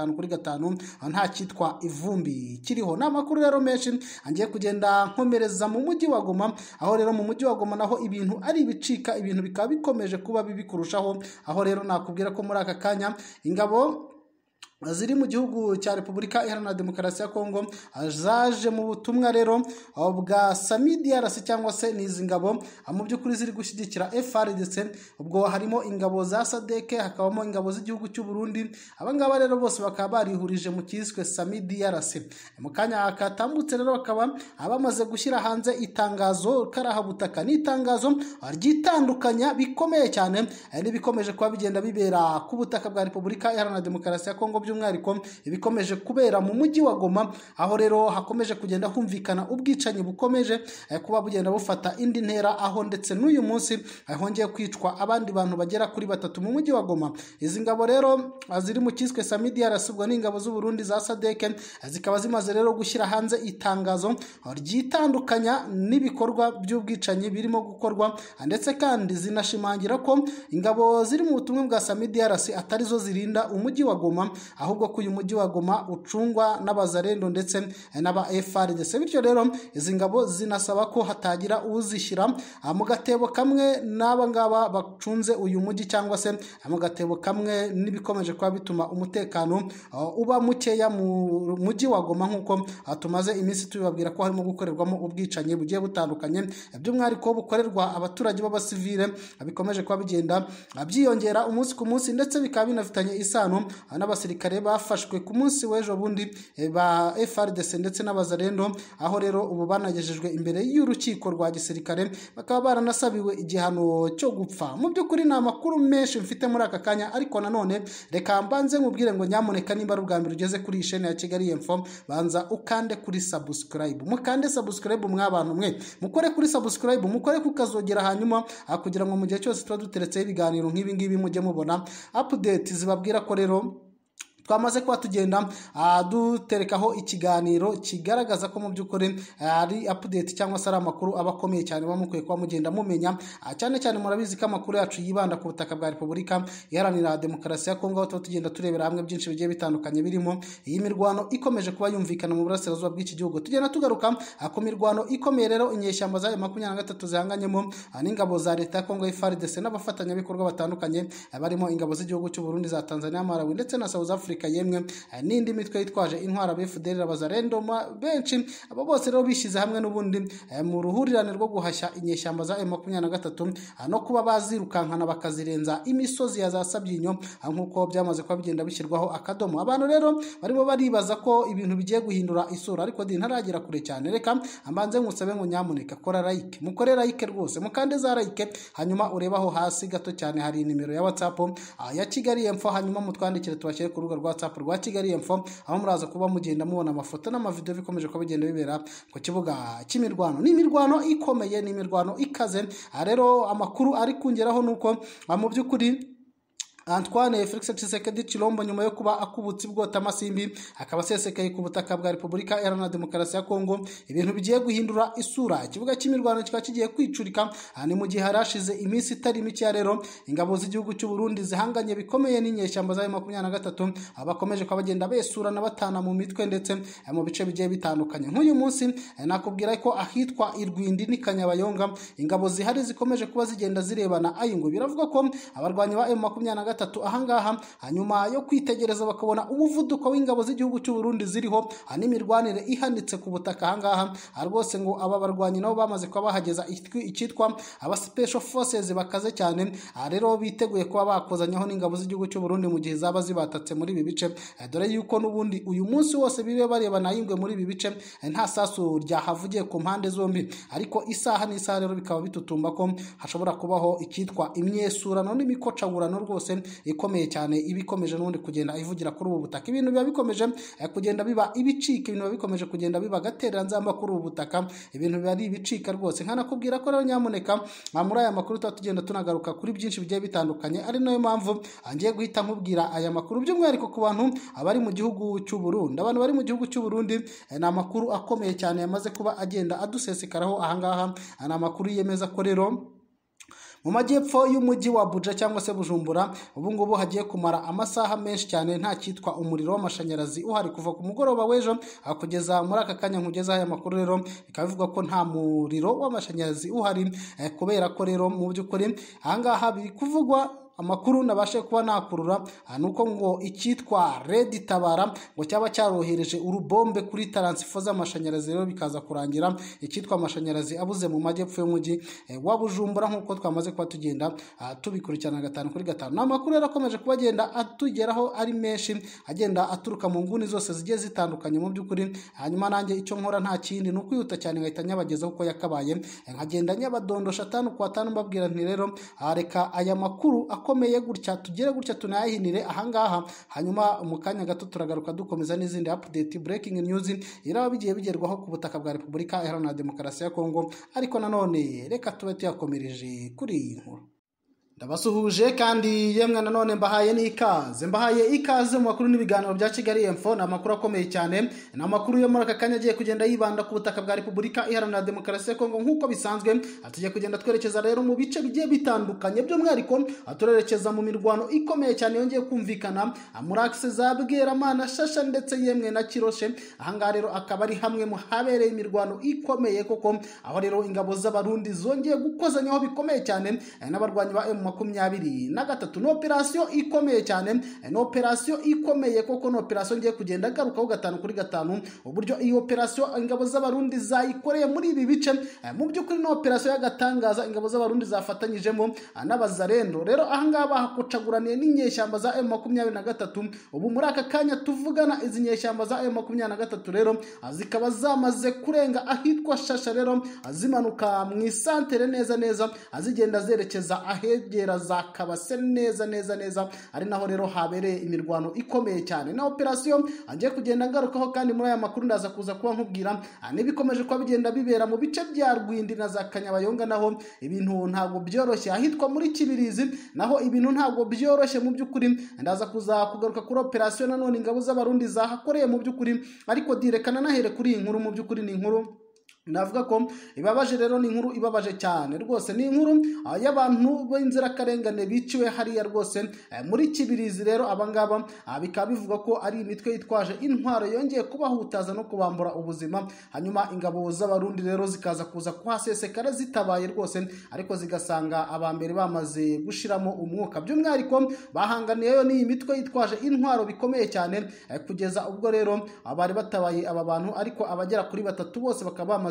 5/5 nta cyitwa ivumbi kiriho. Ni amakuru rero menshi angiye kugenda nkomereza mu mujyi wa Goma, aho rero mu mujyi wa Goma naho ibintu ari ibicika, ibintu bikaba bikomeje kuba bibi kurushaho, aho rero nakubwira ko muri aka kanya ingabo ziri mu gihugu cya Repubulika Iharanira Demokarasi ya Kongo zaje mu butumwa rero bwa SAMIDRC cyangwa se n'izi ngabo mu by'ukuri ziri gushyigikira FARDC. Ubwo harimo ingabo za SADC, hakabamo ingabo z'igihugu cy'u Burundi. Abangaba rero bose bakaba barihurije mu cyiswe SAMIDRC. Mu kanya katambutse rero bakaba abamaze gushyira hanze itangazo karahabutaka, n'itangazo ryitandukanya bikomeye cyane n'ibikomeje kuba bigenda bibera ku butaka bwa Repubulika Iharanira Demokarasi ya Kongo, by'umwihariko ibikomeje kubera mu mujyi wa Goma, aho rero hakomeje kugenda humvikana ubwicanyi bukomeje kuba bugenda bufata indi ntera, aho ndetse n'uyu munsi hongeye kwicwa abandi bantu bagera kuri 3 mu mujyi wa Goma. Izi ngabo rero ziri mu cyiswe SAMIDRC, ubwo n'ingabo z'u Burundi za SADC, zikaba zimaze rero gushyira hanze itangazo ryitandukanya n'ibikorwa by'ubwicanyi birimo gukorwa, ndetse kandi zinashimangira ko ingabo ziri mu butumwa bwa SAMIDRC atari zo zirinda umujyi wa Goma, ahubwo ko uyu mujyi wa Goma ucungwa n'abazarendo ndetse n'aba FARDC. Bityo rero izi ngabo zinasaba ko hatagira uzishyira mu gatebo kamwe n'aba ngaba bacunze uyu mujyi, cyangwa se mu gatebo kamwe n'ibikomeje kuba bituma umutekano uba mukeya mu mujyi wa Goma, nk'uko tumaze iminsi tubibabwira ko harimo gukorerwamo ubwicanyi bugiye butandukanye, by'umwihariko bukorerwa abaturage b'abasivile, bikomeje kuba bigenda byiyongera umunsi ku munsi, ndetse bikaba binafitanye isano n'abasirikare bafashwe ku munsi w'ejo bundi ba FARDC ndetse n'abazarendo, aho rero ubu banagejejwe imbere y'urukiko rwa gisirikare, bakaba baranasabiwe igihano cyo gupfa. Mu by'ukuri ni amakuru menshi mfite muri aka kanya, ariko nanone reka mbanze nkubwire ngo nyamuneka nimba ari ubwa mbere ugeze kuri iyi chaîne ya Kigali Info, banza ukande kuri subscribe, mukande subscribe mw'abantu mwe, mukore kuri subscribe, mukore kukazogera, hanyuma kugira ngo mu gihe cyose tuba duteretseho ibiganiro nk'ibi ngibi mujye mubona update zibabwira ko rero twamaze kuba tugenda duterekaho ikiganiro kigaragaza ko mu by'ukuri ari update cyangwa se ari amakuru abakomeye cyane bamukwiye kuba mugenda mumenya, cyane cyane murabizi ko amakuru yacu yibanda ku butaka bwa Repubulika Iharanira Demokarasi ya Kongo, aho tuba tugenda turebera hamwe byinshi bigiye bitandukanye, birimo iyi mirwano ikomeje kuba yumvikana mu burasirazuba bw'iki gihugu. Tugenda tugaruka ku mirwano ikomeye rero inyeshyamba za M23 zihanganyemo n'ingabo za leta ya Kongo FARDC n'abafatanyabikorwa batandukanye, barimo ingabo z'igihugu cy'u Burundi, za Tanzania, Malawi ndetse na South Africa, yemwe n'indi mitwe yitwaje intwara BFDL, abazarendo benshi. Abo bose rero bishyize hamwe n'ubundi mu ruhurirane rwo guhashya inyeshyamba za M23 no kuba bazirukankana bakazirenza imisozi ya za Sabyinyo, nk'uko byamaze kuba bigenda bishyirwaho akadomo. Abantu rero barimo baribaza ko ibintu bigiye guhindura isura, ariko ntaragera kure cyane. Reka ambanze ngusabe ngo nyamuneka kora like, mukore like rwose, mukande za like, hanyuma urebaho hasi gato cyane hari nimero ya WhatsApp ya Kigali Info, hanyuma mutwandikire tubashyire ku rubuga rwa WhatsApp rwa Kigali Info, aho muraza kuba mugenda mubona amafoto n'amavideo bikomeje kuba bigenda bibera ku kibuga cy'imirwano. Ni imirwano ikomeye, ni imirwano ikaze. Rero amakuru ari kungeraho nuko mu by'ukuri Antoine Felix Tshisekedi Chilombo nyuma yo kuba akubutse bwota amasimbi akaba asesekaye ku butaka bwa Repubulika Iharanira Demokarasi ya Kongo, ibintu bigiye guhindura isura. Ikibuga cy'imirwano kikaba kigiye kwicurika ni mu gihe harashize iminsi itari mike. Rero ingabo z'igihugu cy'u Burundi zihanganye bikomeye n'inyeshyamba za 23 abakomeje kwa bagenda besurana batana mu mitwe ndetse mu bice bigiye bitandukanye. Nk'uyu munsi nakubwira ko ahitwa Irwindi ni Kanyabayonga ingabo zihari zikomeje kuba zigenda zirebana ayingo. Biravuga ko abarwanyi ba M23 ahangaha hanyuma yo kwitegereza bakabona umuvuduko w'ingabo z'igihugu cy'u Burundi ziriho n'imirwanire ihanitse ku butaka ahangaha rwose ngo aba barwanyi nabo bamaze kuba bahageza icyitwa aba special forces bakaze cyane. Rero biteguye kuba bakozanyaho n'ingabo z'igihugu cy'u Burundi mu gihe zaba zibatatse muri ibi bice, dore yuko n'ubundi uyu munsi wose bibe barebana ayingwe muri ibi bice nta sasu ryahavugiye ku mpande zombi, ariko isaha n'isaha rero bikaba bitutumba ko hashobora kubaho icyitwa imyesurano n'imikocagurano rwose ikomeye cyane ibikomeje n'undi kugenda ivugira kuri ubu butaka. Ibintu biba bikomeje kugenda biba ibicika, ibintu biba bikomeje kugenda biba gaterera nzamba kuri ubu butaka, ibintu biba ari ibicika rwose. Nkanakubwira ko rero nyamuneka muri aya makuru tugenda tunagaruka kuri byinshi bigiye bitandukanye, ari nayo mpamvu ngiye guhita nkubwira aya makuru by'umwihariko ku bantu abari mu gihugu cy'u Burundi. Abantu bari mu gihugu cy'u Burundi ni amakuru akomeye cyane yamaze kuba agenda adusesekaraho ahangaha. Ni amakuru yemeza ko rero mu majyepfo y'umujyi wa Abuja cyangwa se Bujumbura ubu ngubu hagiye kumara amasaha menshi cyane nta cyitwa umuriro w'amashanyarazi uhari kuva ku mugoroba w'ejo kugeza muri aka kanya nkugeza aya makuru. Rero bikaba bivuga ko nta muriro w'amashanyarazi uhari kubera ko rero mu by'ukuri ahangaha biri kuvugwa amakuru nabashe kuba nakurura nuko ngo icyitwa Red Tabara ngo cyaba cyarohereje urubombe kuri transfo z'amashanyarazi, rero bikaza kurangira icyitwa amashanyarazi abuze mu majyepfo y'umujyi wa Bujumbura nk'uko twamaze kuba tugenda tubikurikirana 5 kuri 5. N'amakuru rero akomeje kuba agenda atugeraho ari menshi agenda aturuka mu nguni zose zigiye zitandukanye mu by'ukuri. Hanyuma nanjye icyo nkora nta kindi ni ukwihuta cyane ngahita nyabagezaho uko yakabaye, nkagenda nyabadondosha 5 kwa 5 mbabwira nti rero reka aya makuru akomeye gutya tugere gutya tunayahinire ahangaha, hanyuma mu kanya gato turagaruka dukomeza n'izindi update breaking news iraba bigiye bigerwaho ku butaka bwa Repubulika Iharanira Demokarasi ya Kongo. Ariko nanone reka tube tuyakomereje kuri iyi nkuru. Ndabasuhuje kandi yemwe nanone mbahaye ikaze mu makuru n'ibiganiro bya Kigali Info. Na makuru akomeye cyane, na makuru yo muri aka kanya agiye kugenda yibanda ku butaka bwa Repubulika Iharanira Demokarasi ya Kongo nk'uko bisanzwe. Tugiye kugenda twerekeza rero mu bice bigiye bitandukanye, by'umwihariko turerekeza mu mirwano ikomeye cyane yongeye kumvikana muri akse za Bweramana, Shasha ndetse yemwe na Kiroshe. Ahangaha rero akaba ari hamwe mu habereye imirwano ikomeye koko, aho rero ingabo z'abarundi zongeye gukozanyaho bikomeye cyane n'abarwanyi ba M23. No operation ikomeye cyane, no operation ikomeye koko, no operation ngiye kugenda garukaho 5 kuri 5 uburyo iyi operation ingabo z'abarundi zayikoreye muri ibi bice. Mu by'ukuri no operation y'agatangaza ingabo z'abarundi zafatanyijemo n'abazarendo. Rero ahangaha bahakocaguraniye n'inyeshyamba za M23. Ubu muri aka kanya tuvugana izi nyeshyamba za M23 rero zikaba zamaze kurenga ahitwa Shasha, rero zimanuka mu isantere neza azigenda zerekeza ahegera za Kabase neza ari naho rero habereye imirwano ikomeye cyane na operation agiye kugenda ngarukaho. Kandi muri aya makuru ndaza kuza kuba nkubwira n'ibikomeje kuba bigenda bibera mu bice bya Rwindi na za Kanyabayonga, naho ibintu ntabwo byoroshye. Ahitwa muri Kibirizi naho ibintu ntabwo byoroshye mu by'ukuri. Ndaza kuza kugaruka kuri operation nanone ingabo z'abarundi zahakoreye mu by'ukuri, ariko direkana nahere kuri iyi nkuru. Mu by'ukuri ni inkuru navuga ko ibabaje, rero ni inkuru ibabaje cyane rwose. Ni inkuru y'abantu b'inzirakarengane biciwe hariya rwose muri Kibirizi. Rero abangaba bikaba bivuga ko ari imitwe yitwaje intwaro yongeye kubahutaza no kubambura ubuzima, hanyuma ingabo z'abarundi rero zikaza kuza kuhasesekara zitabaye rwose, ariko zigasanga abambere bamaze gushiramo umwuka. By'umwihariko bahanganiyeyo n'iyi mitwe yitwaje intwaro bikomeye cyane kugeza ubwo rero bari batabaye aba bantu, ariko abagera kuri 3 bose bakaba bamaze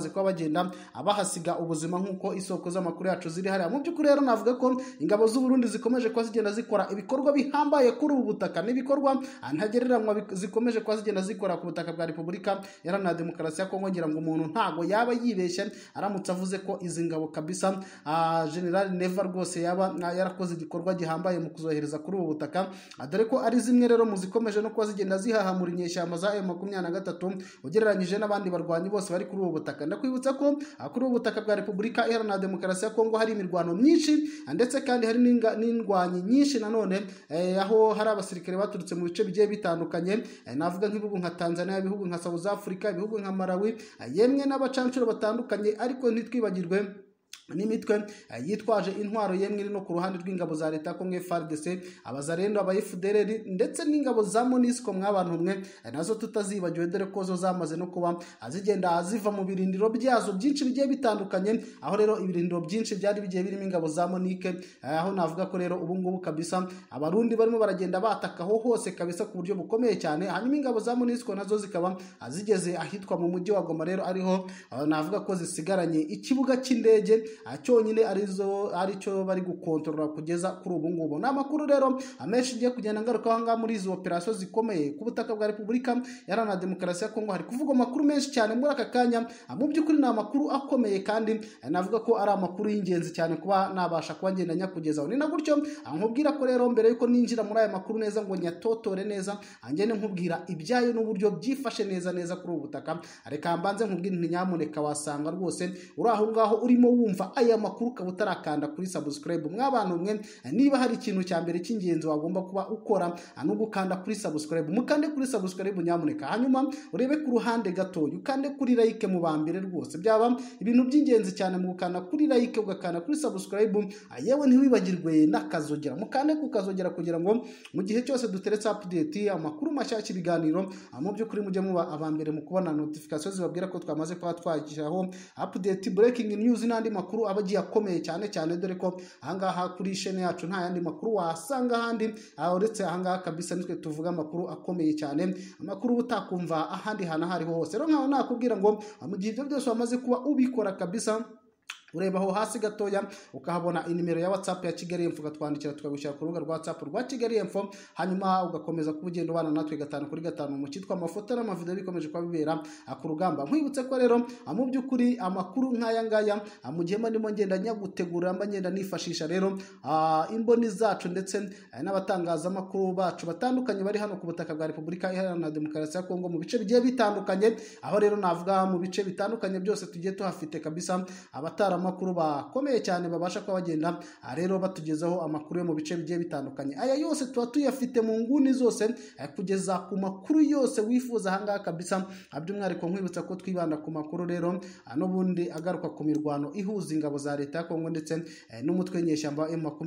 bamaze kuba bagenda abahasiga ubuzima nk'uko isoko z'amakuru yacu ziri hariya. Mu by'ukuri rero navuga ko ingabo z'u Burundi zikomeje kuba zigenda zikora ibikorwa bihambaye kuri ubu butaka, n'ibikorwa ntagereranywa zikomeje kuba zigenda zikora ku butaka bwa Repubulika Iharanira Demokarasi ya Kongo. Ngira ngo umuntu ntago yaba yibeshye aramutse avuze ko izi ngabo kabisa General Neva rwose yaba yarakoze igikorwa gihambaye mu kuzohereza kuri ubu butaka, dore ko ari zimwe rero mu zikomeje no kuba zigenda zihahamura inyeshyamba za M23 ugereranyije n'abandi barwanyi bose bari kuri ubu butaka. Ndakwibutsa ko kuri ubu butaka bwa Repubulika Iharanira Demokarasi ya Kongo hari imirwano myinshi ndetse kandi hari n'indwanyi nyinshi nanone, aho hari abasirikare baturutse mu bice bigiye bitandukanye, navuga nk'ibihugu nka Tanzania, ibihugu nka South Africa, ibihugu nka Malawi, yemwe n'abacancuro batandukanye, ariko ntitwibagirwe n'imitwe yitwaje intwaro yemwe iri no ku ruhande rw'ingabo za leta ko mwe FARDC, abazarendo, aba FDLR ndetse n'ingabo za MONUSCO mwabantu mwe nazo tutazibagiwe, dore ko zo zamaze no kuba zigenda ziva mu birindiro byazo byinshi bigiye bitandukanye, aho rero ibirindiro byinshi byari bigiye birimo ingabo za MONUSCO, aho navuga ko rero ubu ngubu kabisa abarundi barimo baragenda batakaho hose kabisa ku buryo bukomeye cyane. Hanyuma ingabo za MONUSCO nazo zikaba zigeze ahitwa mu mujyi wa Goma, rero ariho navuga ko zisigaranye ikibuga cy'indege cyonyine aricyo bari gukontorora kugeza kuri ubu ngubu. Ni amakuru rero amenshi ngiye kugenda ngarukaho ngaha muri izo operasiyo zikomeye ku butaka bwa Repubulika Iharanira Demokarasi ya Kongo. Hari kuvugwa amakuru menshi cyane muri aka kanya, mu by'ukuri ni amakuru akomeye kandi navuga ko ari amakuru y'ingenzi cyane kuba nabasha kuba ngenda nyakugezaho. Ni na gutyo nkubwira ko rero mbere yuko ninjira muri aya makuru neza ngo nyatotore neza, ngende nkubwira ibyayo n'uburyo byifashe neza kuri ubu butaka, reka mbanze nkubwire nti nyamuneka wasanga rwose uri aho ngaho urimo wumva aya makuru ukaba utarakanda kuri subscribe. Mwabantu mwe niba hari ikintu cya mbere cy'ingenzi wagomba kuba ukora no gukanda kuri subscribe, mukande kuri subscribe nyamuneka, hanyuma urebe ku ruhande gatoya ukande kuri like mu bambere, rwose byaba ibintu by'ingenzi cyane mu gukanda kuri like ugakanda kuri subscribe, yewe ntiwibagirwe n'akazogera, mukande ku kazogera kugira ngo mu gihe cyose duteretse update amakuru mashyashya ibiganiro mu by'ukuri mujye muba abambere mu kubona notification zibabwira ko twamaze kuba twagiraho update, breaking news n'andi makuru abagiye akomeye cyane, dore ko ahangaha kuri chaine yacu nta yandi makuru wasanga ahandi uretse ahangaha kabisa nitwe tuvuga amakuru akomeye cyane, amakuru utakumva ahandi hantu aho ariho hose. Rero nkaho nakubwira ngo mu gihe ibyo byose wamaze kuba ubikora kabisa, ureba aho hasi gatoya ukahabona inimero ya WhatsApp ya Kigali Info, gatwandikira tukagushyira ku rubuga rwa WhatsApp rwa Kigali Info, hanyuma ugakomeza kubugenda ubana natwe 5x5 mu cyitwa amafoto n'amavideo bikomeje kuba bibera ku rugamba. Nkwibutse ko rero mu by'ukuri amakuru nk'aya ngaya mu gihe ndimo ngenda nyagutegura ngenda nifashisha rero imboni zacu ndetse n'abatangazamakuru bacu batandukanye bari hano ku butaka bwa Repubulika Iharanira Demokarasi ya Kongo mu bice bigiye bitandukanye, aho rero navuga mu bice bitandukanye byose tugiye tuhafite kabisa amakuru bakomeye cyane babasha kuba bagenda rero batugezaho amakuru yo mu bice bigiye bitandukanye. Aya yose tuba tuyafite mu nguni zose kugeza ku makuru yose wifuza ahangaha kabisa, by'umwihariko nkwibutsa ko twibanda ku makuru rero n'ubundi agaruka ku mirwano ihuza ingabo za leta ya Kongo ndetse n'umutwe w'inyeshyamba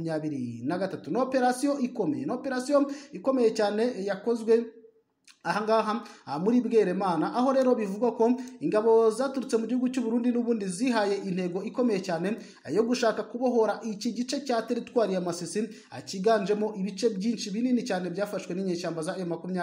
M23. Ni operasiyo ikomeye cyane yakozwe ahangaha muri Bweremana, aho rero bivugwa ko ingabo zaturutse mu gihugu cy'u Burundi n'ubundi zihaye intego ikomeye cyane yo gushaka kubohora iki gice cya teritwari ya Masisi kiganjemo ibice byinshi binini cyane byafashwe n'inyeshyamba za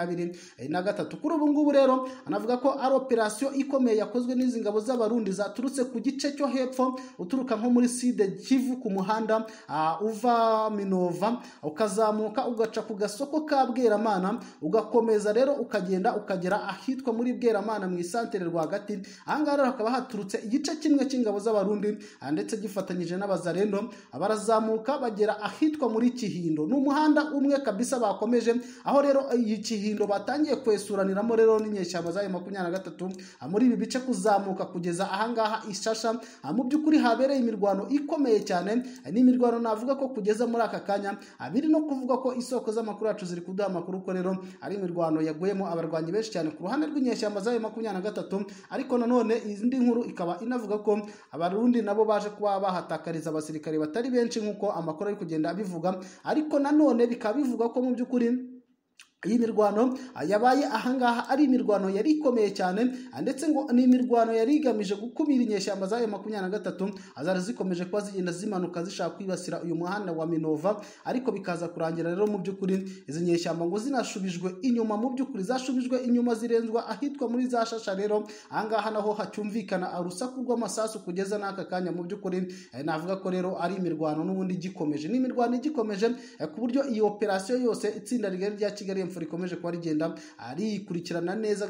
M23. Kuri ubu ngubu rero anavuga ko ari operasiyo ikomeye yakozwe n'izi ngabo z'abarundi zaturutse ku gice cyo hepfo uturuka nko muri Sud Kivu ku muhanda uva Minova ukazamuka ugaca ku gasoko ka Bweramana ugakomeza rero ukagenda ukagera ahitwa muri Bweramana mu isantere rwagati. Ahangaha rero hakaba haturutse igice kimwe cy'ingabo z'abarundi ndetse gifatanyije n'abazarendo, barazamuka bagera ahitwa muri Kihindo. Ni umuhanda umwe kabisa bakomeje, aho rero iyi Kihindo batangiye kwesuraniramo rero n'inyeshyamba za M23 muri ibi bice kuzamuka kugeza ahangaha Ishasha. Mu by'ukuri habereye imirwano ikomeye cyane, n'imirwano navuga ko kugeza muri aka kanya biri no kuvuga ko isoko z'amakuru yacu ziri kuduha amakuru ko rero ari imirwano yaguyemo abarwanyi benshi cyane ku ruhande rw'inyeshyamba za M23. Ariko nanone indi nkuru ikaba inavuga ko abarundi nabo baje kuba bahatakariza abasirikare batari benshi nk'uko amakuru ari kugenda abivuga, ariko nanone bikaba bivuga ko mu by'ukuri iyi mirwano yabaye ahangaha ari imirwano yari ikomeye cyane, ndetse ngo ni imirwano yari igamije gukumira inyeshyamba za M23 azari zikomeje kuba zigenda zimanuka zishaka kwibasira uyu muhanda wa Minova, ariko bikaza kurangira rero mu by'ukuri izi nyeshyamba ngo zinashubijwe inyuma, mu by'ukuri zashubijwe inyuma zirenzwa ahitwa muri za Shasha. Rero ahangaha naho hacyumvikana urusaku rw'amasasu kugeza n'aka kanya. Mu by'ukuri navuga ko rero ari imirwano n'ubundi igikomeje, ni imirwano igikomeje ku buryo iyi operasiyo yose itsinda rigari rya Kigali rikomeje kuba rigenda rikurikirana neza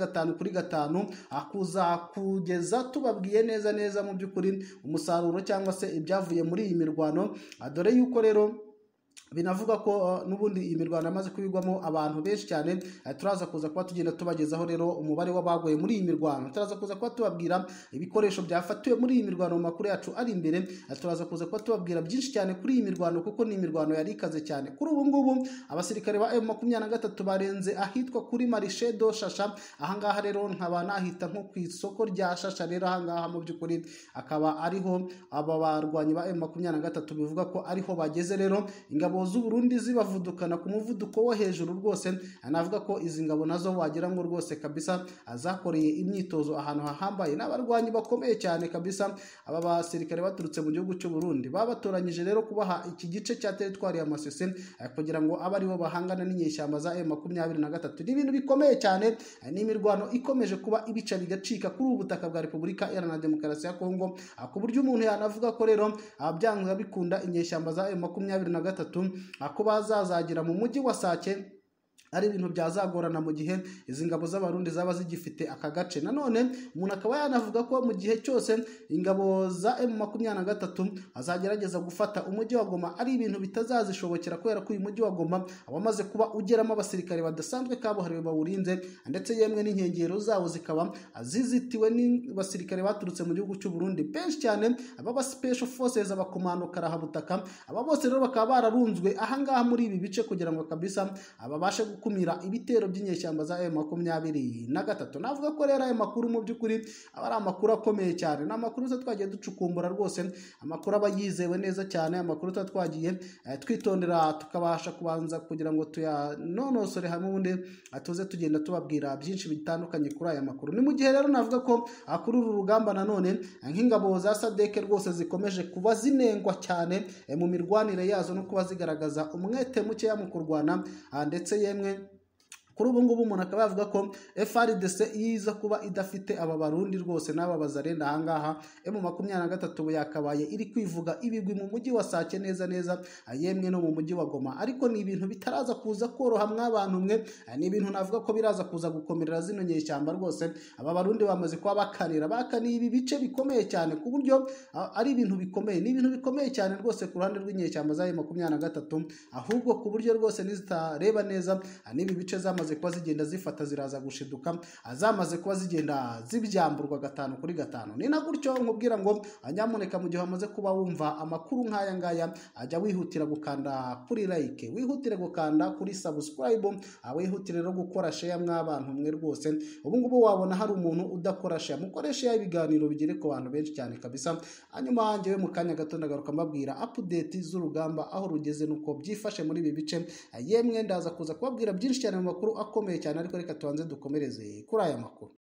5/5 akuza kugeza tubabwiye neza mu by'ukuri umusaruro cyangwa se ibyavuye muri iyi mirwano, dore yuko rero binavuga ko n'ubundi iyi mirwano yamaze kubigwamo abantu benshi cyane. Turaza kuza kuba tugenda tubagezaho rero umubare w'abaguye muri iyi mirwano, turaza kuza kuba tubabwira ibikoresho byafatiwe muri iyi mirwano mu makuru yacu ari imbere, turaza kuza kuba tubabwira byinshi cyane kuri iyi mirwano kuko ni imirwano yari ikaze cyane. Kuri ubu ngubu abasirikare ba M23 barenze ahitwa kuri Marishe do Shasha, ahangaha rero nkaba nahita nko ku isoko rya Shasha. Rero ahangaha mu by'ukuri akaba ariho aba barwanyi ba M23 bivuga ko ariho bageze. Rero ingabo z'u Burundi zibavudukana ku muvuduko wo hejuru rwose, navuga ko izi ngabo nazo wagira ngo rwose kabisa azakoreye imyitozo ahantu hahambaye, n'abarwanyi bakomeye cyane kabisa. Aba basirikare baturutse mu gihugu cy'u Burundi babatoranyije rero kubaha iki gice cya teritwari ya Masisi kugira ngo abe aribo bahangana n'inyeshyamba za M23. Ni ibintu bikomeye cyane, ni imirwano ikomeje kuba ibica bigacika kuri ubu butaka bwa Repubulika Iharanira Demokarasi ya Kongo, ku buryo umuntu yanavuga ko rero byanga bikunda inyeshyamba za M23 ko bazazagira mu mujyi wa Sake ari ibintu byazagorana mu gihe izi ngabo z'abarundi zaba zigifite aka gace. Nanone umuntu akaba yanavuga ko mu gihe cyose ingabo za M23 azagerageza gufata umujyi wa Goma ari ibintu bitazazishobokera, kubera ko uyu mujyi wa Goma abamaze kuba ugeramo abasirikare badasanzwe kabuhariwe bawurinze, ndetse yemwe n'inkengero zawo zikaba zizitiwe n'abasirikare baturutse mu gihugu cy'u Burundi benshi cyane, aba special forces, abakomando karahabutaka. Aba bose rero bakaba bararunzwe ahangaha muri ibi bice kugira ngo kabisa ababashe kumira ibitero by'inyeshyamba za M23. Navuga ko rero aya makuru mu by'ukuri aba ari amakuru akomeye cyane, na makuru twagiye ducukumbura rwose, amakuru aba yizewe neza cyane, amakuru twagiye twitondera tukabasha kubanza kugira ngo tuyanonosore hamwe, ubundi tuze tugenda tubabwira byinshi bitandukanye kuri aya makuru. Ni mu gihe rero navuga ko kuri uru rugamba nanone nk'ingabo za SADC rwose zikomeje kuba zinengwa cyane mu mirwanire yazo no kuba zigaragaza umwete mukeya mu kurwana, ndetse yemwe kuri ubu ngubu umuntu akaba yavuga ko FARDC yiza kuba idafite aba barundi rwose n'aba bazarenda ahangaha M23 yakabaye iri kwivuga ibigwi mu mujyi wa Sake neza yemwe no mu mujyi wa Goma, ariko ni ibintu bitaraza kuza koroha mw'abantu mwe, ni ibintu navuga ko biraza kuza gukomerera zino nyeshyamba rwose. Aba barundi bamaze kuba bakaniye ibi bice bikomeye cyane, ku buryo ari ibintu bikomeye, ni ibintu bikomeye cyane rwose ku ruhande rw'inyeshyamba za M23, ahubwo ku buryo rwose nizitareba neza n'ibi bice zamaze kuba zigenda zifata ziraza gushiduka, zamaze kuba zigenda zibyamburwa 5/5. Ni na gutyo nkubwira ngo nyamuneka mu gihe wamaze kuba wumva amakuru nk'aya ngaya, ajya wihutira gukanda kuri like, wihutire gukanda kuri subscribe, wihutire no gukora share mw'abantu mwe rwose. Ubu ngubu wabona hari umuntu udakora share, mukoreshe ibiganiro bigere ku bantu benshi cyane kabisa. Hanyuma njyewe mu kanya gato ndagaruka mbabwira update z'urugamba aho rugeze nuko byifashe muri ibi bice, yemwe ndaza kuza kubabwira byinshi cyane mu makuru akomeye cyane, ariko reka tubanze dukomereze kuri aya makuru.